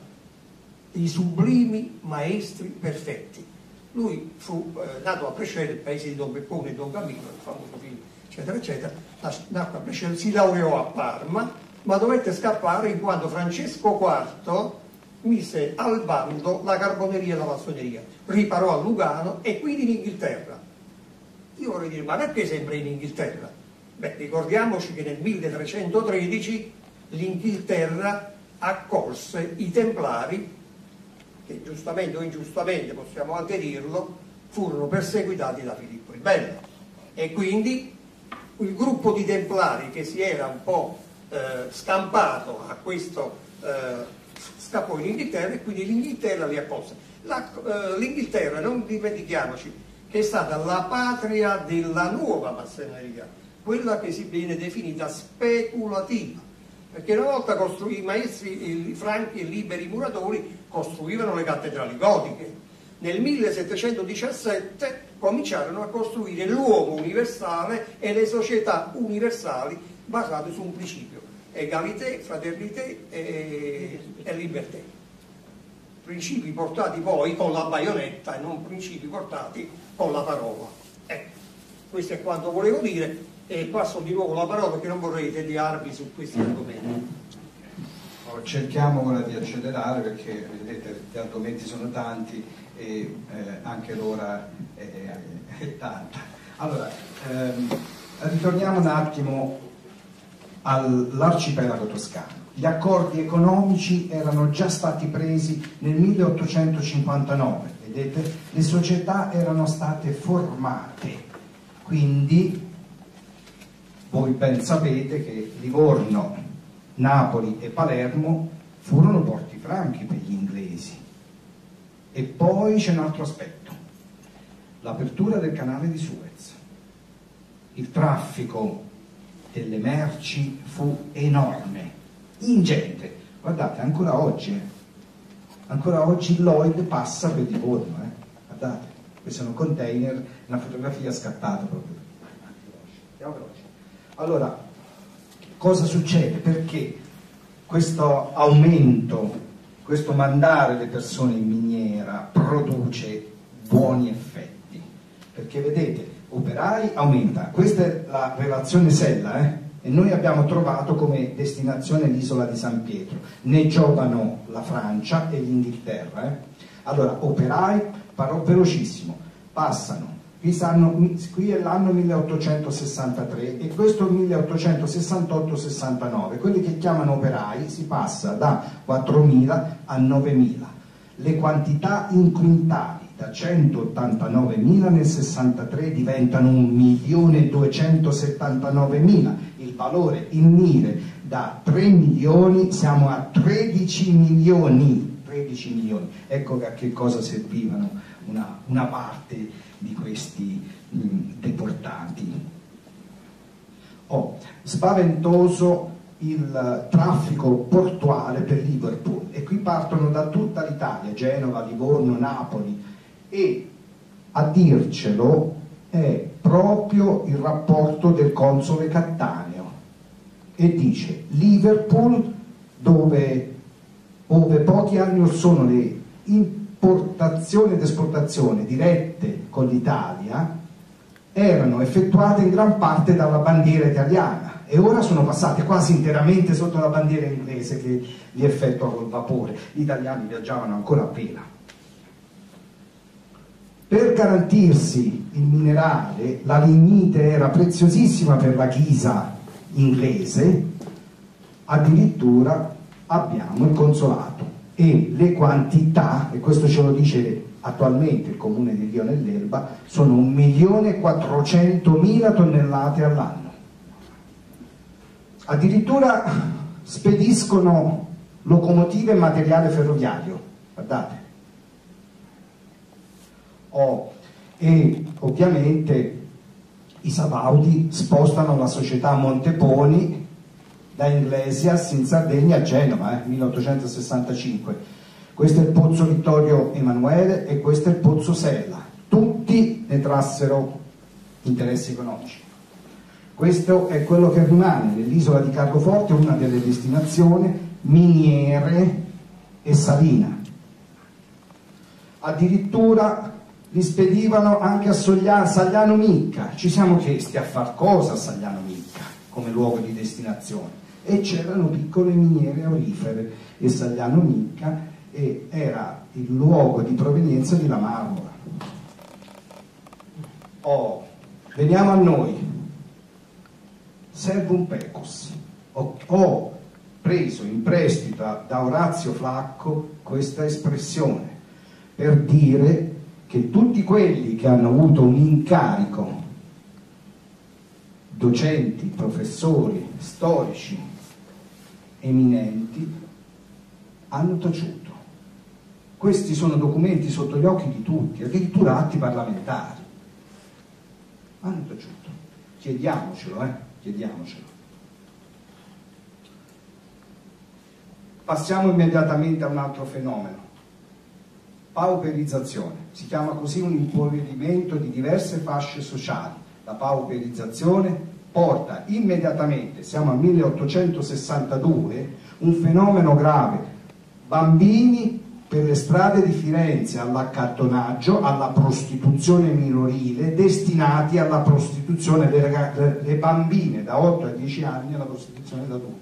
i sublimi maestri perfetti. Lui fu eh, nato a Brescello, il paese di Don Peppone e Don Camillo, il famoso film, eccetera, eccetera. Nacque a Brescello, si laureò a Parma, ma dovette scappare in quanto Francesco quarto mise al bando la carboneria e la massoneria, riparò a Lugano e quindi in Inghilterra. Io vorrei dire, ma perché sempre in Inghilterra? Beh, ricordiamoci che nel milletrecentotredici l'Inghilterra accolse i Templari, che giustamente o ingiustamente, possiamo anche dirlo, furono perseguitati da Filippo il Bello. E quindi il gruppo di Templari che si era un po' eh, scampato a questo eh, scappò in Inghilterra e quindi l'Inghilterra li accolse. Eh, L'Inghilterra, non dimentichiamoci, che è stata la patria della nuova massoneria, quella che si viene definita speculativa, perché una volta i maestri i franchi e liberi muratori costruivano le cattedrali gotiche. Nel millesettecentodiciassette cominciarono a costruire l'uomo universale e le società universali basate su un principio: egalité, fraternité e, e liberté. Principi portati poi con la baionetta e non principi portati con la parola. Ecco, questo è quanto volevo dire e passo di nuovo la parola perché non vorrei tediarvi su questi argomenti. Cerchiamo ora di accelerare perché vedete gli argomenti sono tanti e eh, anche l'ora è, è, è tanta. Allora, ehm, ritorniamo un attimo all'arcipelago toscano. gli accordi economici erano già stati presi nel milleottocentocinquantanove, vedete? Le società erano state formate, quindi voi ben sapete che Livorno, Napoli e Palermo furono porti franchi per gli inglesi. E poi c'è un altro aspetto, l'apertura del canale di Suez. Il traffico delle merci fu enorme, ingente. Guardate, ancora oggi, eh, ancora oggi Lloyd passa per Livorno, eh. Guardate, questi sono container, una fotografia scattata proprio. Andiamo veloci. Allora, cosa succede? Perché questo aumento, questo mandare le persone in miniera produce buoni effetti? Perché vedete, operai aumenta, questa è la relazione Sella, eh? E noi abbiamo trovato come destinazione l'isola di San Pietro, ne giovano la Francia e l'Inghilterra. Eh? Allora, operai, parlo velocissimo, passano, qui, stanno, qui è l'anno milleottocentosessantatré e questo è il milleottocentosessantotto sessantanove, quelli che chiamano operai si passa da quattromila a novemila, le quantità in quintali da centottantanovemila nel sessantatré diventano un milione duecentosettantanovemila, il valore in lire da tre milioni siamo a tredici milioni, tredici milioni, ecco a che cosa servivano una, una parte di questi mh, deportati. Oh, spaventoso il traffico portuale per Liverpool e qui partono da tutta l'Italia, Genova, Livorno, Napoli, e a dircelo è proprio il rapporto del console Cattaneo e dice Liverpool, dove, dove pochi anni or sono le importazioni ed esportazioni dirette con l'Italia erano effettuate in gran parte dalla bandiera italiana e ora sono passate quasi interamente sotto la bandiera inglese che li effettua col vapore. Gli italiani viaggiavano ancora a vela. Per garantirsi il minerale, la lignite era preziosissima per la ghisa inglese, addirittura abbiamo il consolato e le quantità, e questo ce lo dice attualmente il comune di Rio nell'Elba, sono un milione e quattrocentomila tonnellate all'anno. Addirittura spediscono locomotive e materiale ferroviario, guardate. Oh, e ovviamente i Sabaudi spostano la società Monteponi da Inglesias in Sardegna a Genova, eh, milleottocentosessantacinque. Questo è il pozzo Vittorio Emanuele e questo è il pozzo Sella. Tutti ne trassero interessi economici. Questo è quello che rimane nell'isola di Carloforte, una delle destinazioni miniere e salina. Addirittura li spedivano anche a Sagliano Micca. Ci siamo chiesti a far cosa a Sagliano Micca come luogo di destinazione e c'erano piccole miniere aurifere e Sagliano Micca e era il luogo di provenienza di La Marmora. Oh, veniamo a noi. Servum pecus. Ho, ho preso in prestito da Orazio Flacco questa espressione per dire che tutti quelli che hanno avuto un incarico, docenti, professori, storici, eminenti, hanno taciuto. Questi sono documenti sotto gli occhi di tutti, addirittura atti parlamentari. Hanno taciuto. Chiediamocelo, eh? Chiediamocelo. Passiamo immediatamente a un altro fenomeno. Pauperizzazione, si chiama così un impoverimento di diverse fasce sociali. La pauperizzazione porta immediatamente, siamo al milleottocentosessantadue, un fenomeno grave, bambini per le strade di Firenze all'accattonaggio, alla prostituzione minorile, destinati alla prostituzione, le, le bambine da otto a dieci anni alla prostituzione d'adulto.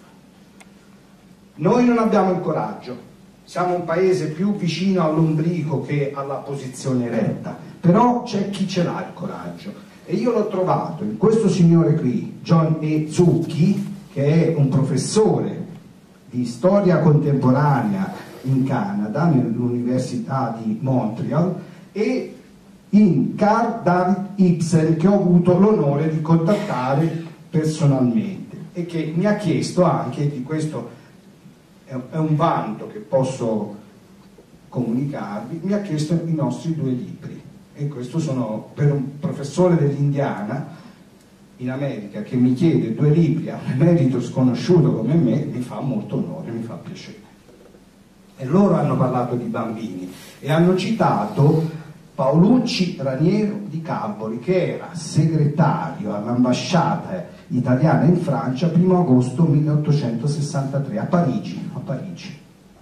Noi non abbiamo il coraggio. Siamo un paese più vicino all'ombrico che alla posizione retta, però c'è chi ce l'ha il coraggio e io l'ho trovato in questo signore qui, John E. Zucchi, che è un professore di storia contemporanea in Canada, nell'Università di Montreal, e in Carl David Ibsen, che ho avuto l'onore di contattare personalmente e che mi ha chiesto anche, di questo è un vanto che posso comunicarvi, mi ha chiesto i nostri due libri, e questo sono, per un professore dell'Indiana in America che mi chiede due libri a un emerito sconosciuto come me, mi fa molto onore, mi fa piacere. E loro hanno parlato di bambini e hanno citato Paolucci Raniero di Cavoli, che era segretario all'ambasciata italiana in Francia primo agosto milleottocentosessantatré a Parigi, a Parigi.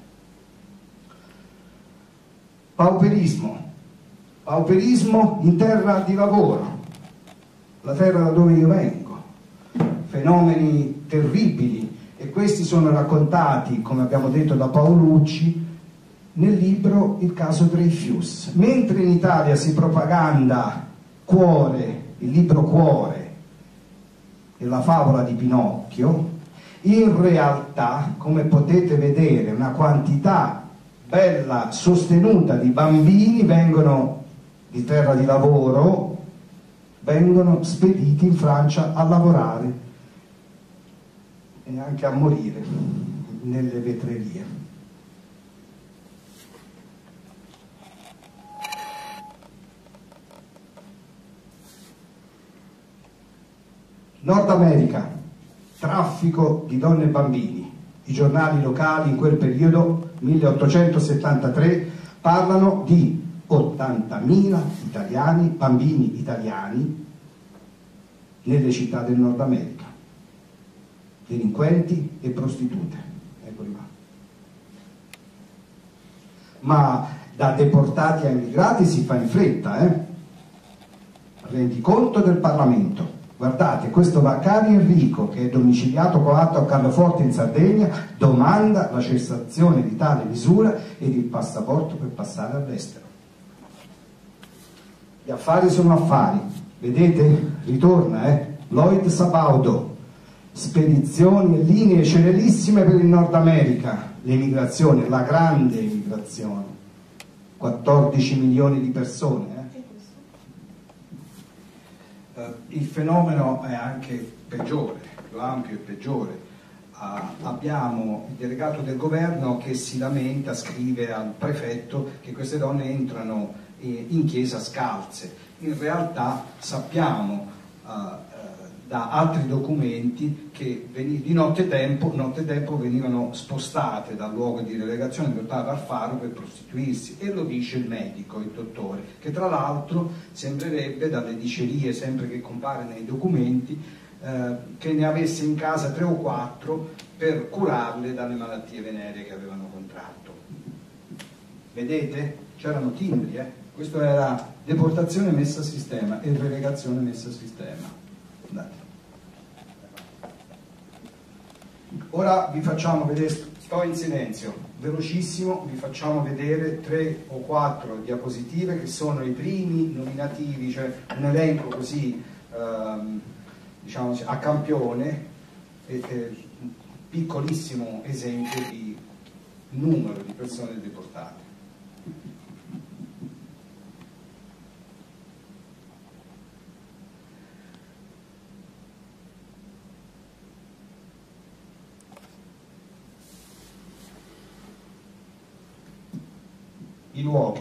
Pauperismo, pauperismo in terra di lavoro, la terra da dove io vengo, fenomeni terribili, e questi sono raccontati, come abbiamo detto, da Paolucci nel libro Il caso Dreyfus. Mentre in Italia si propaganda Cuore, il libro Cuore e la favola di Pinocchio, in realtà, come potete vedere, una quantità bella sostenuta di bambini vengono di terra di lavoro, vengono spediti in Francia a lavorare e anche a morire nelle vetrerie. Nord America, traffico di donne e bambini. I giornali locali in quel periodo, milleottocentosettantatré, parlano di ottantamila italiani, bambini italiani, nelle città del Nord America, delinquenti e prostitute. Eccoli qua. Ma da deportati a immigrati si fa in fretta, eh? Rendiconto del Parlamento. Guardate, questo Vaccari Enrico, che è domiciliato coatto a Carloforte in Sardegna, domanda la cessazione di tale misura ed il passaporto per passare all'estero. Gli affari sono affari, vedete? Ritorna, eh? Lloyd Sabaudo, spedizioni e linee celerissime per il Nord America, l'emigrazione, la grande emigrazione, quattordici milioni di persone. Eh? Uh, il fenomeno è anche peggiore, più ampio e peggiore. Uh, abbiamo il delegato del governo che si lamenta, scrive al prefetto che queste donne entrano eh, in chiesa scalze. In realtà sappiamo uh, uh, da altri documenti che di notte tempo, notte tempo venivano spostate dal luogo di relegazione portate al faro per prostituirsi, e lo dice il medico, il dottore, che tra l'altro sembrerebbe, dalle dicerie sempre che compare nei documenti, eh, che ne avesse in casa tre o quattro per curarle dalle malattie veneree che avevano contratto. Vedete? C'erano timbri, eh? Questo era deportazione messa a sistema e relegazione messa a sistema. Andate. Ora vi facciamo vedere, sto in silenzio, velocissimo, vi facciamo vedere tre o quattro diapositive che sono i primi nominativi, cioè un elenco così ehm, diciamo a campione, e, e un piccolissimo esempio di numero di persone deportate. I luoghi.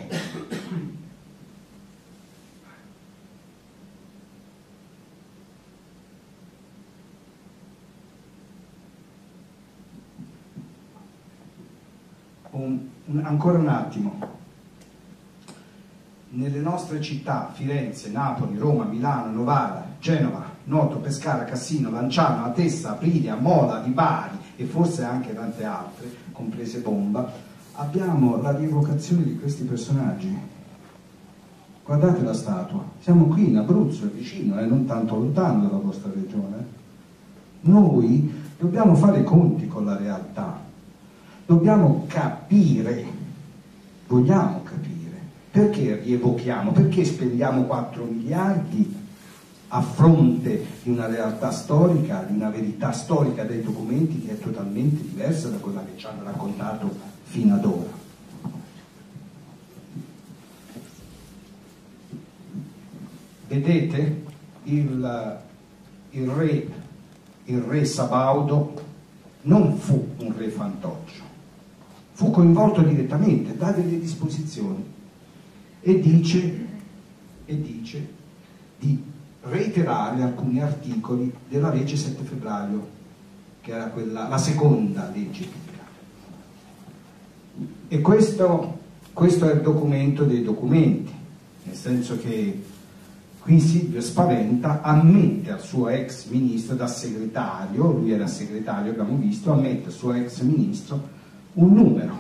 Un, un, ancora un attimo. Nelle nostre città, Firenze, Napoli, Roma, Milano, Novara, Genova, Noto, Pescara, Cassino, Lanciano, Atessa, Aprilia, Mola, di Bari e forse anche tante altre, comprese Bomba, abbiamo la rievocazione di questi personaggi. Guardate la statua, siamo qui in Abruzzo, è vicino, eh, non tanto lontano dalla vostra regione. Noi dobbiamo fare i conti con la realtà, dobbiamo capire, vogliamo capire, perché rievochiamo, perché spendiamo quattro miliardi a fronte di una realtà storica, di una verità storica dei documenti che è totalmente diversa da quella che ci hanno raccontato fino ad ora. Vedete, il, il, re, il re Sabaudo non fu un re fantoccio, fu coinvolto direttamente, dà delle disposizioni e dice, e dice di reiterare alcuni articoli della legge sette febbraio, che era quella, la seconda legge epica. E questo, questo è il documento dei documenti, nel senso che qui Silvio Spaventa ammette al suo ex ministro da segretario, lui era segretario, abbiamo visto, ammette al suo ex ministro un numero,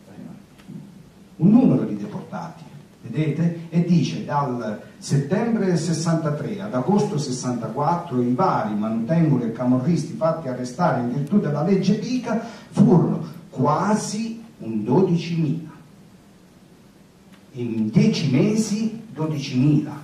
un numero di deportati, vedete? E dice dal settembre sessantatré ad agosto sessantaquattro i vari manutengoli e camorristi fatti arrestare in virtù della legge Pica furono quasi un dodicimila. In dieci mesi dodicimila.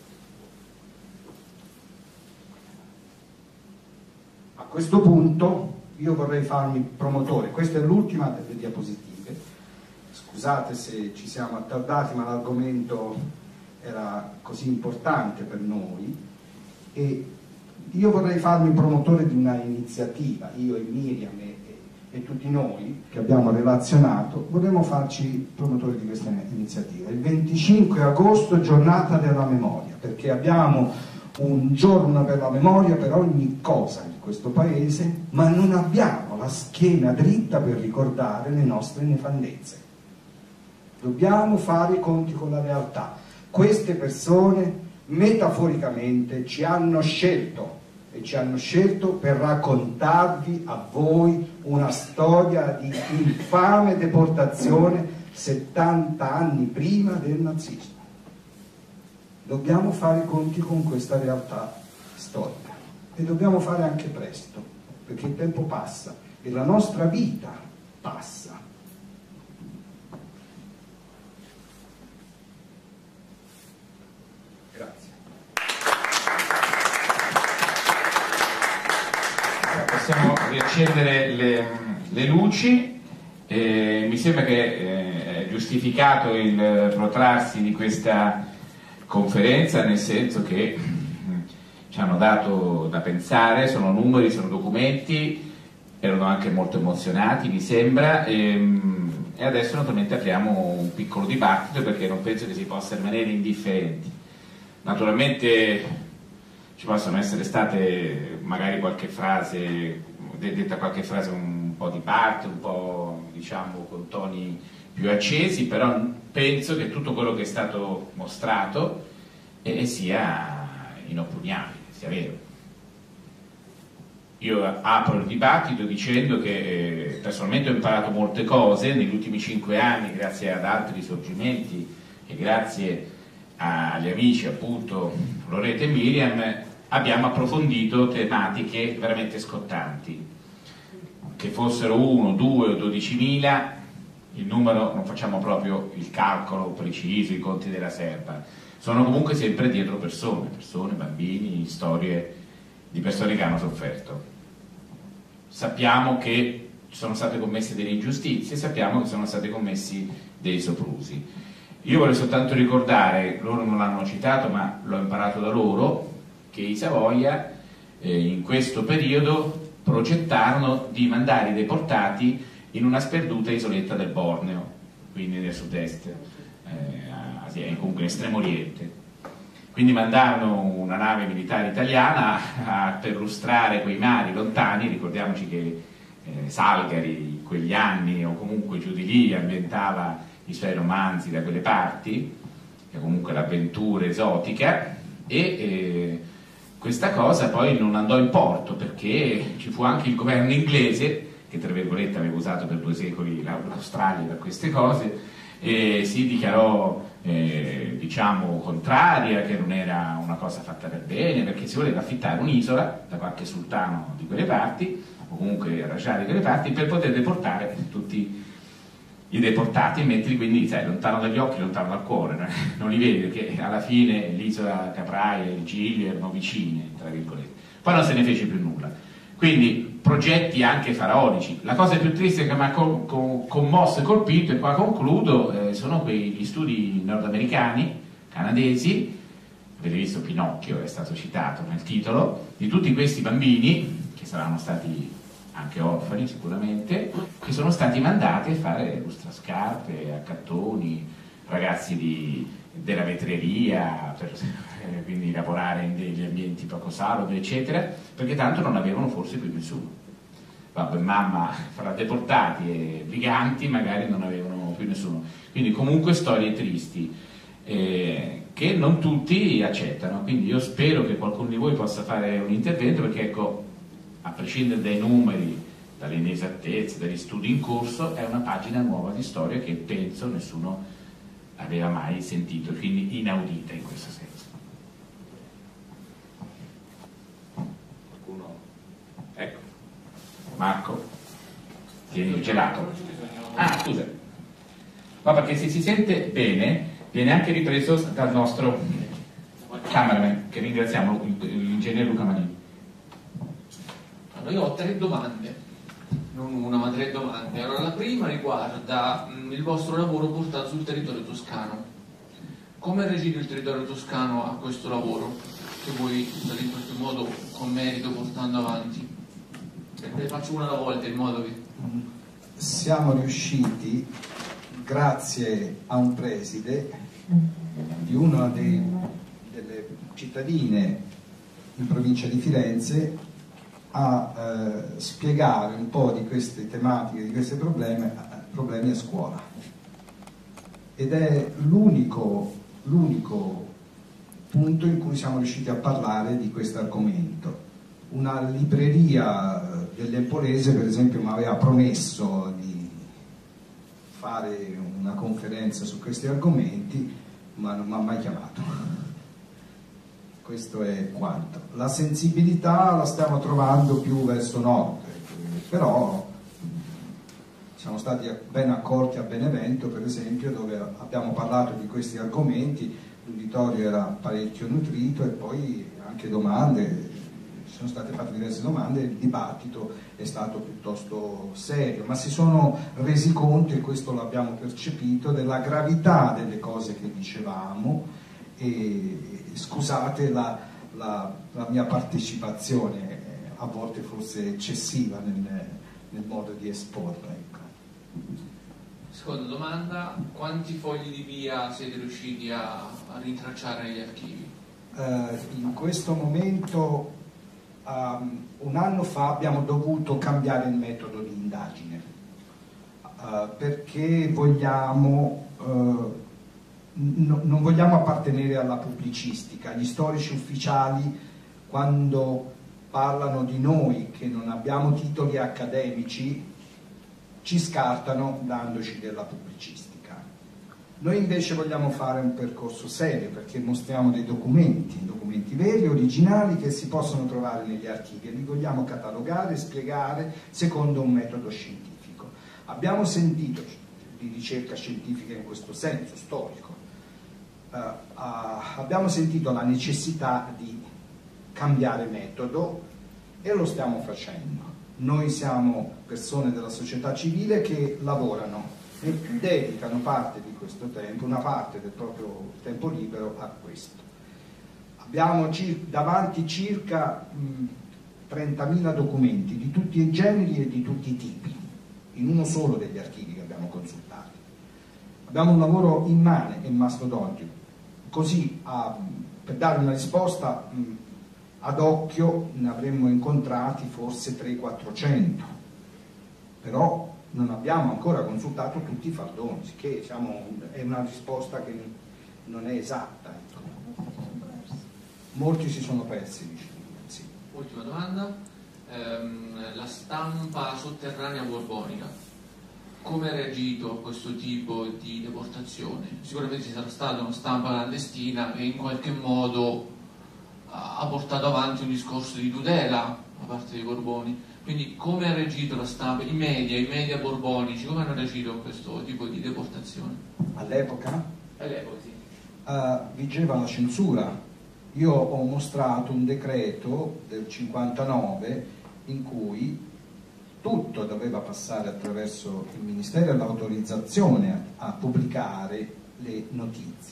A questo punto io vorrei farmi promotore, questa è l'ultima delle diapositive, scusate se ci siamo attardati ma l'argomento era così importante per noi e io vorrei farmi promotore di una iniziativa, io e Miriam e, e, e tutti noi che abbiamo relazionato vorremmo farci promotori di questa iniziativa. Il venticinque agosto giornata della memoria, perché abbiamo un giorno per la memoria per ogni cosa in questo paese, ma non abbiamo la schiena dritta per ricordare le nostre nefandezze. Dobbiamo fare i conti con la realtà. Queste persone metaforicamente ci hanno scelto e ci hanno scelto per raccontarvi a voi una storia di infame deportazione settanta anni prima del nazismo. Dobbiamo fare i conti con questa realtà storica e dobbiamo fare anche presto, perché il tempo passa e la nostra vita passa. Grazie. Possiamo riaccendere le, le luci. Eh, mi sembra che eh, è giustificato il protrarsi di questa conferenza, nel senso che ci hanno dato da pensare, sono numeri, sono documenti, erano anche molto emozionati mi sembra e, e adesso naturalmente apriamo un piccolo dibattito perché non penso che si possa rimanere indifferenti. Naturalmente ci possono essere state magari qualche frase, detta qualche frase un po' di parte, un po' diciamo con toni più accesi, però penso che tutto quello che è stato mostrato eh, sia inoppugnabile, sia vero. Io apro il dibattito dicendo che eh, personalmente ho imparato molte cose negli ultimi cinque anni grazie ad altri risorgimenti e grazie agli amici appunto Loreto e Miriam abbiamo approfondito tematiche veramente scottanti, che fossero uno, due o dodicimila. Il numero non facciamo proprio il calcolo preciso, i conti della serva, sono comunque sempre dietro persone, persone, bambini, storie di persone che hanno sofferto. Sappiamo che sono state commesse delle ingiustizie, sappiamo che sono stati commessi dei soprusi. Io voglio soltanto ricordare, loro non l'hanno citato ma l'ho imparato da loro, che i Savoia eh, in questo periodo progettarono di mandare i deportati in una sperduta isoletta del Borneo, quindi nel sud-est, eh, comunque in Estremo Oriente. Quindi mandarono una nave militare italiana a, a perlustrare quei mari lontani. Ricordiamoci che eh, Salgari in quegli anni o comunque giù di lì ambientava i suoi romanzi da quelle parti, che comunque l'avventura esotica, e eh, questa cosa poi non andò in porto perché ci fu anche il governo inglese che tra virgolette aveva usato per due secoli l'Australia per queste cose, e si dichiarò eh, diciamo contraria, che non era una cosa fatta per bene, perché si voleva affittare un'isola da qualche sultano di quelle parti o comunque ragiare di quelle parti per poter deportare tutti i deportati e metterli quindi, sai, lontano dagli occhi, lontano dal cuore, no? Non li vedi perché alla fine l'isola Capraia e il Giglio erano vicine, tra virgolette. Poi non se ne fece più nulla. Quindi progetti anche faraonici. La cosa più triste che mi ha co co commosso e colpito, e qua concludo, eh, sono quegli studi nordamericani, canadesi, avete visto Pinocchio, è stato citato nel titolo, di tutti questi bambini, che saranno stati anche orfani sicuramente, che sono stati mandati a fare lustrascarpe, accattoni, ragazzi di, della vetreria, per, eh, quindi lavorare in degli ambienti poco salubri, eccetera, perché tanto non avevano forse più nessuno. Vabbè, mamma fra deportati e briganti magari non avevano più nessuno. Quindi comunque storie tristi, eh, che non tutti accettano. Quindi io spero che qualcuno di voi possa fare un intervento, perché ecco, a prescindere dai numeri, dalle inesattezze, dagli studi in corso, è una pagina nuova di storia che penso nessuno aveva mai sentito, quindi inaudita in questo senso. Qualcuno? Ecco, Marco, tieni il gelato. Ah, scusa. Ma perché se si sente bene, viene anche ripreso dal nostro cameraman, che ringraziamo, l'ingegnere Luca Manini. Allora, io ho tre domande, non una ma tre domande. Allora, la prima riguarda mh, il vostro lavoro portato sul territorio toscano. Come ha reagito il territorio toscano a questo lavoro che voi state in qualche modo con merito portando avanti? Ne faccio una alla volta in modo che... Siamo riusciti, grazie a un preside di una dei, delle cittadine in provincia di Firenze, a eh, spiegare un po' di queste tematiche, di questi problemi, problemi a scuola. Ed è l'unico l'unico punto in cui siamo riusciti a parlare di questo argomento. Una libreria dell'Empolese, per esempio, mi aveva promesso di fare una conferenza su questi argomenti, ma non mi ha mai chiamato. Questo è quanto. La sensibilità la stiamo trovando più verso nord, però siamo stati ben accolti a Benevento, per esempio, dove abbiamo parlato di questi argomenti, l'uditorio era parecchio nutrito e poi anche domande, sono state fatte diverse domande, il dibattito è stato piuttosto serio, ma si sono resi conto, e questo l'abbiamo percepito, della gravità delle cose che dicevamo. E scusate la, la, la mia partecipazione, a volte forse eccessiva nel, nel modo di esporla. Ecco. Seconda domanda, quanti fogli di via siete riusciti a, a rintracciare negli archivi? Uh, in questo momento, um, un anno fa abbiamo dovuto cambiare il metodo di indagine, uh, perché vogliamo... Uh, No, non vogliamo appartenere alla pubblicistica. Gli storici ufficiali, quando parlano di noi che non abbiamo titoli accademici, ci scartano dandoci della pubblicistica. Noi invece vogliamo fare un percorso serio, perché mostriamo dei documenti, documenti veri, originali, che si possono trovare negli archivi, e li vogliamo catalogare e spiegare secondo un metodo scientifico. Abbiamo sentito di ricerca scientifica in questo senso, storico. Uh, uh, abbiamo sentito la necessità di cambiare metodo e lo stiamo facendo. Noi siamo persone della società civile che lavorano e dedicano parte di questo tempo, una parte del proprio tempo libero a questo. Abbiamo davanti circa mh, trentamila documenti di tutti i generi e di tutti i tipi, in uno solo degli archivi che abbiamo consultato. Abbiamo un lavoro immane e mastodontico. Così, a, per dare una risposta mh, ad occhio, ne avremmo incontrati forse trecento quattrocento, però non abbiamo ancora consultato tutti i faldoni, che siamo, è una risposta che non è esatta. Ecco. Molti si sono persi. Sì. Ultima domanda, ehm, la stampa sotterranea borbonica. Come ha reagito a questo tipo di deportazione? Sicuramente ci sarà stata una stampa clandestina che in qualche modo ha portato avanti un discorso di tutela da parte dei Borboni. Quindi come ha reagito la stampa, i media, i media borbonici, come hanno reagito a questo tipo di deportazione? All'epoca? All'epoca, sì. Uh, vigeva la censura. Io ho mostrato un decreto del cinquantanove in cui tutto doveva passare attraverso il Ministero e l'autorizzazione a, a pubblicare le notizie.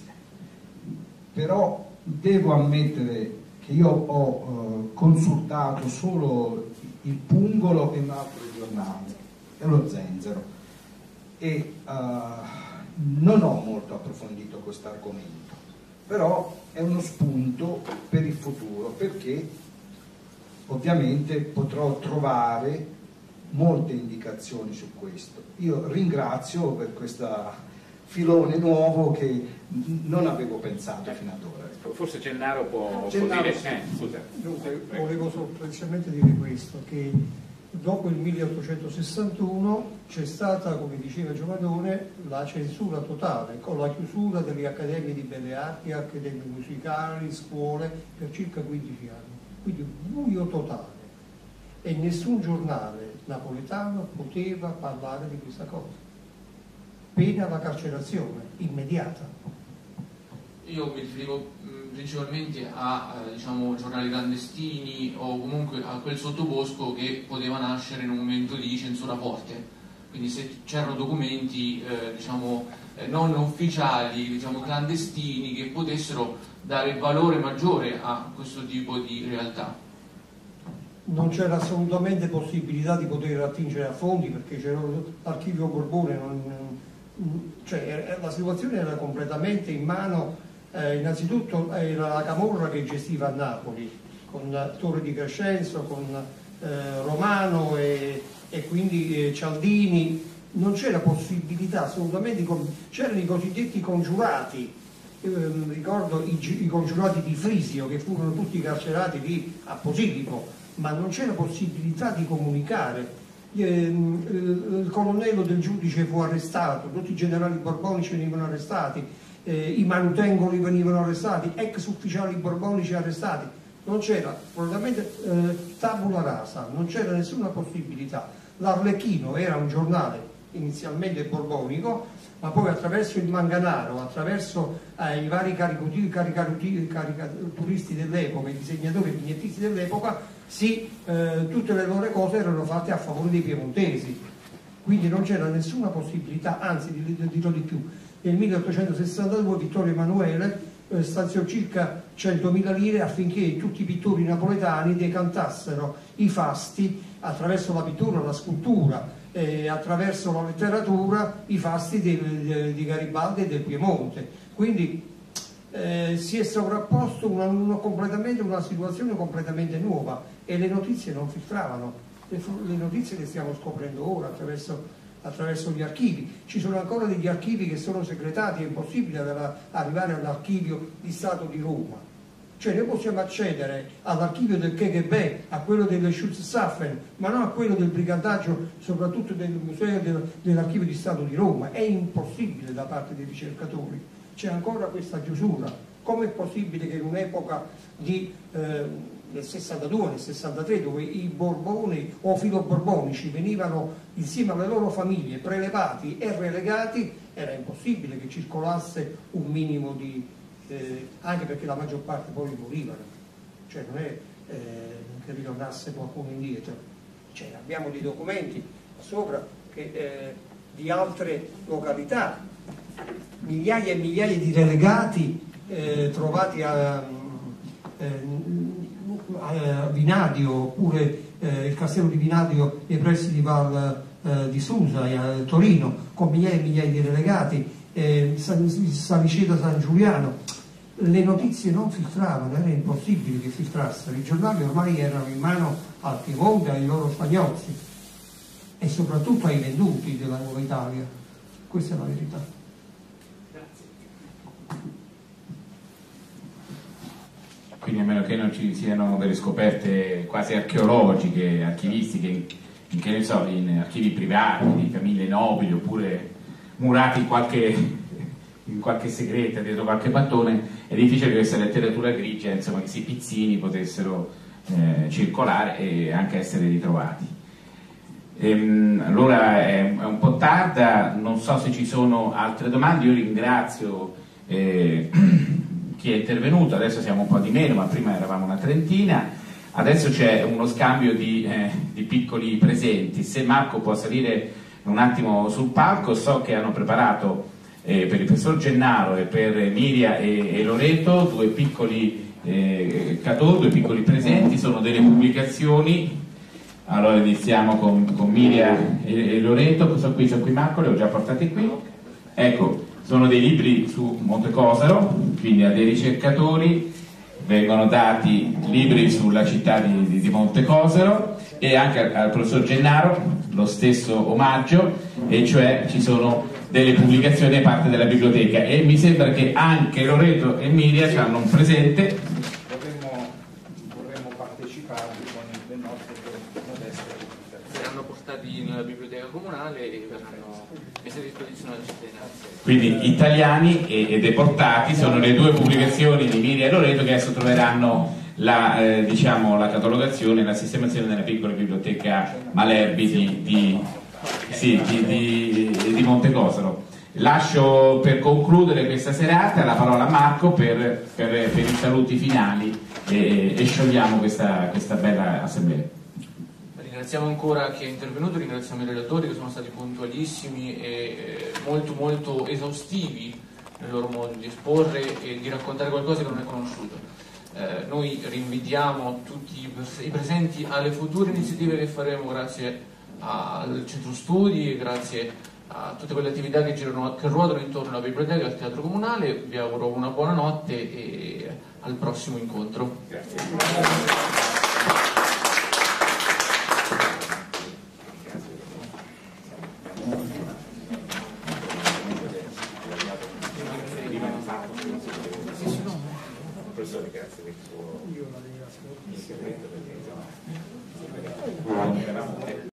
Però devo ammettere che io ho uh, consultato solo il Pungolo e un altro giornale, e lo Zenzero, e uh, non ho molto approfondito questo argomento, però è uno spunto per il futuro, perché ovviamente potrò trovare molte indicazioni su questo. Io ringrazio per questo filone nuovo che non avevo pensato fino ad ora. Forse Gennaro può, Gennaro, può dire... sì. Eh, scusa. Dunque, volevo semplicemente dire questo, che dopo il milleottocentosessantuno c'è stata, come diceva Giovannone, la censura totale, con la chiusura delle accademie di belle arti, accademie musicali, scuole, per circa quindici anni. Quindi buio totale. E nessun giornale napoletano poteva parlare di questa cosa, pena la carcerazione immediata. Io mi riferivo mh, principalmente a eh, diciamo, giornali clandestini o comunque a quel sottobosco che poteva nascere in un momento di censura forte, quindi se c'erano documenti eh, diciamo, eh, non ufficiali, diciamo, clandestini, che potessero dare valore maggiore a questo tipo di realtà. Non c'era assolutamente possibilità di poter attingere a fondi, perché c'era l'archivio Borbone, non, cioè, la situazione era completamente in mano, eh, innanzitutto era la Camorra che gestiva a Napoli, con Torre di Crescenzo, con eh, Romano e, e quindi eh, Cialdini. Non c'era possibilità assolutamente, c'erano i cosiddetti congiurati, eh, ricordo i, i congiurati di Frisio, che furono tutti carcerati lì a Posillipo, ma non c'era possibilità di comunicare. Il colonnello del giudice fu arrestato, tutti i generali borbonici venivano arrestati, eh, i manutengoli venivano arrestati, ex ufficiali borbonici arrestati. Non c'era assolutamente eh, tabula rasa, non c'era nessuna possibilità. L'Arlecchino era un giornale inizialmente borbonico, ma poi attraverso il Manganaro, attraverso eh, i vari caricaturisti dell'epoca, i disegnatori e vignettisti dell'epoca, sì, eh, tutte le loro cose erano fatte a favore dei piemontesi, quindi non c'era nessuna possibilità, anzi dirò di più. Nel milleottocentosessantadue Vittorio Emanuele eh, stanziò circa centomila lire affinché tutti i pittori napoletani decantassero i fasti attraverso la pittura, la scultura, eh, attraverso la letteratura, i fasti del, de, di Garibaldi e del Piemonte. Quindi eh, si è sovrapposto una, una, completamente, una situazione completamente nuova, e le notizie non filtravano. Le, le notizie le stiamo scoprendo ora attraverso, attraverso gli archivi. Ci sono ancora degli archivi che sono segretati, è impossibile arrivare all'archivio di Stato di Roma. Cioè noi possiamo accedere all'archivio del K G B, a quello delle Schutzstaffen, ma non a quello del brigantaggio, soprattutto del museo del, dell'archivio di Stato di Roma. È impossibile da parte dei ricercatori. C'è ancora questa chiusura. Com'è possibile che in un'epoca di, eh, nel sessantadue, nel sessantatré, dove i borboni o filoborbonici venivano insieme alle loro famiglie prelevati e relegati, era impossibile che circolasse un minimo di... Eh, anche perché la maggior parte poi morivano, cioè non è eh, che ritornasse qualcuno indietro. Cioè, abbiamo dei documenti sopra che, eh, di altre località, migliaia e migliaia di relegati eh, trovati a, eh, a Vinadio, oppure eh, il castello di Vinadio nei pressi di Val eh, di Susa, a Torino, con migliaia e migliaia di relegati, eh, San, Saliceta San Giuliano. Le notizie non filtravano, era impossibile che filtrassero. I giornali ormai erano in mano al Piemonte, ai loro spagnozzi e soprattutto ai venduti della Nuova Italia. Questa è la verità. Quindi a meno che non ci siano delle scoperte quasi archeologiche, archivistiche, in, che ne so, in archivi privati, di famiglie nobili, oppure murati in qualche, in qualche segreta dietro qualche mattone, è difficile che questa letteratura grigia, insomma, questi pizzini potessero eh, circolare e anche essere ritrovati. Ehm, allora è, è un po' tarda, non so se ci sono altre domande. Io ringrazio eh, chi è intervenuto, adesso siamo un po' di meno, ma prima eravamo una trentina. Adesso c'è uno scambio di, eh, di piccoli presenti. Se Marco può salire un attimo sul palco, so che hanno preparato eh, per il professor Gennaro e per Miria e, e Loreto due piccoli eh, cadeau, due piccoli presenti, sono delle pubblicazioni. Allora iniziamo con, con Miria e, e Loreto. Sono qui, sono qui Marco, li ho già portati qui. Ecco, sono dei libri su Montecosaro, quindi a dei ricercatori vengono dati libri sulla città di, di, di Montecosaro, e anche al, al professor Gennaro lo stesso omaggio, e cioè ci sono delle pubblicazioni da parte della biblioteca, e mi sembra che anche Loreto e Miria hanno un presente. Vorremmo, vorremmo parteciparvi con le nostre modeste pubblicazioni. Saranno portati nella biblioteca comunale e verranno messi a disposizione della cittadinanza. Quindi italiani e, e deportati sono le due pubblicazioni di Miria e Loreto, che adesso troveranno la, eh, diciamo, la catalogazione e la sistemazione nella piccola biblioteca Malerbi di, di, sì, di, di, di Montecosaro. Lascio per concludere questa serata la parola a Marco per, per, per i saluti finali e, e sciogliamo questa, questa bella assemblea. Ringraziamo ancora chi è intervenuto, ringraziamo i relatori che sono stati puntualissimi e molto molto esaustivi nel loro modo di esporre e di raccontare qualcosa che non è conosciuto. Eh, noi rinvitiamo tutti i presenti alle future iniziative che faremo grazie al centro studi e grazie a tutte quelle attività che, girano, che ruotano intorno alla biblioteca e al teatro comunale. Vi auguro una buona notte e al prossimo incontro. Grazie. Professore, grazie per il suo intervento.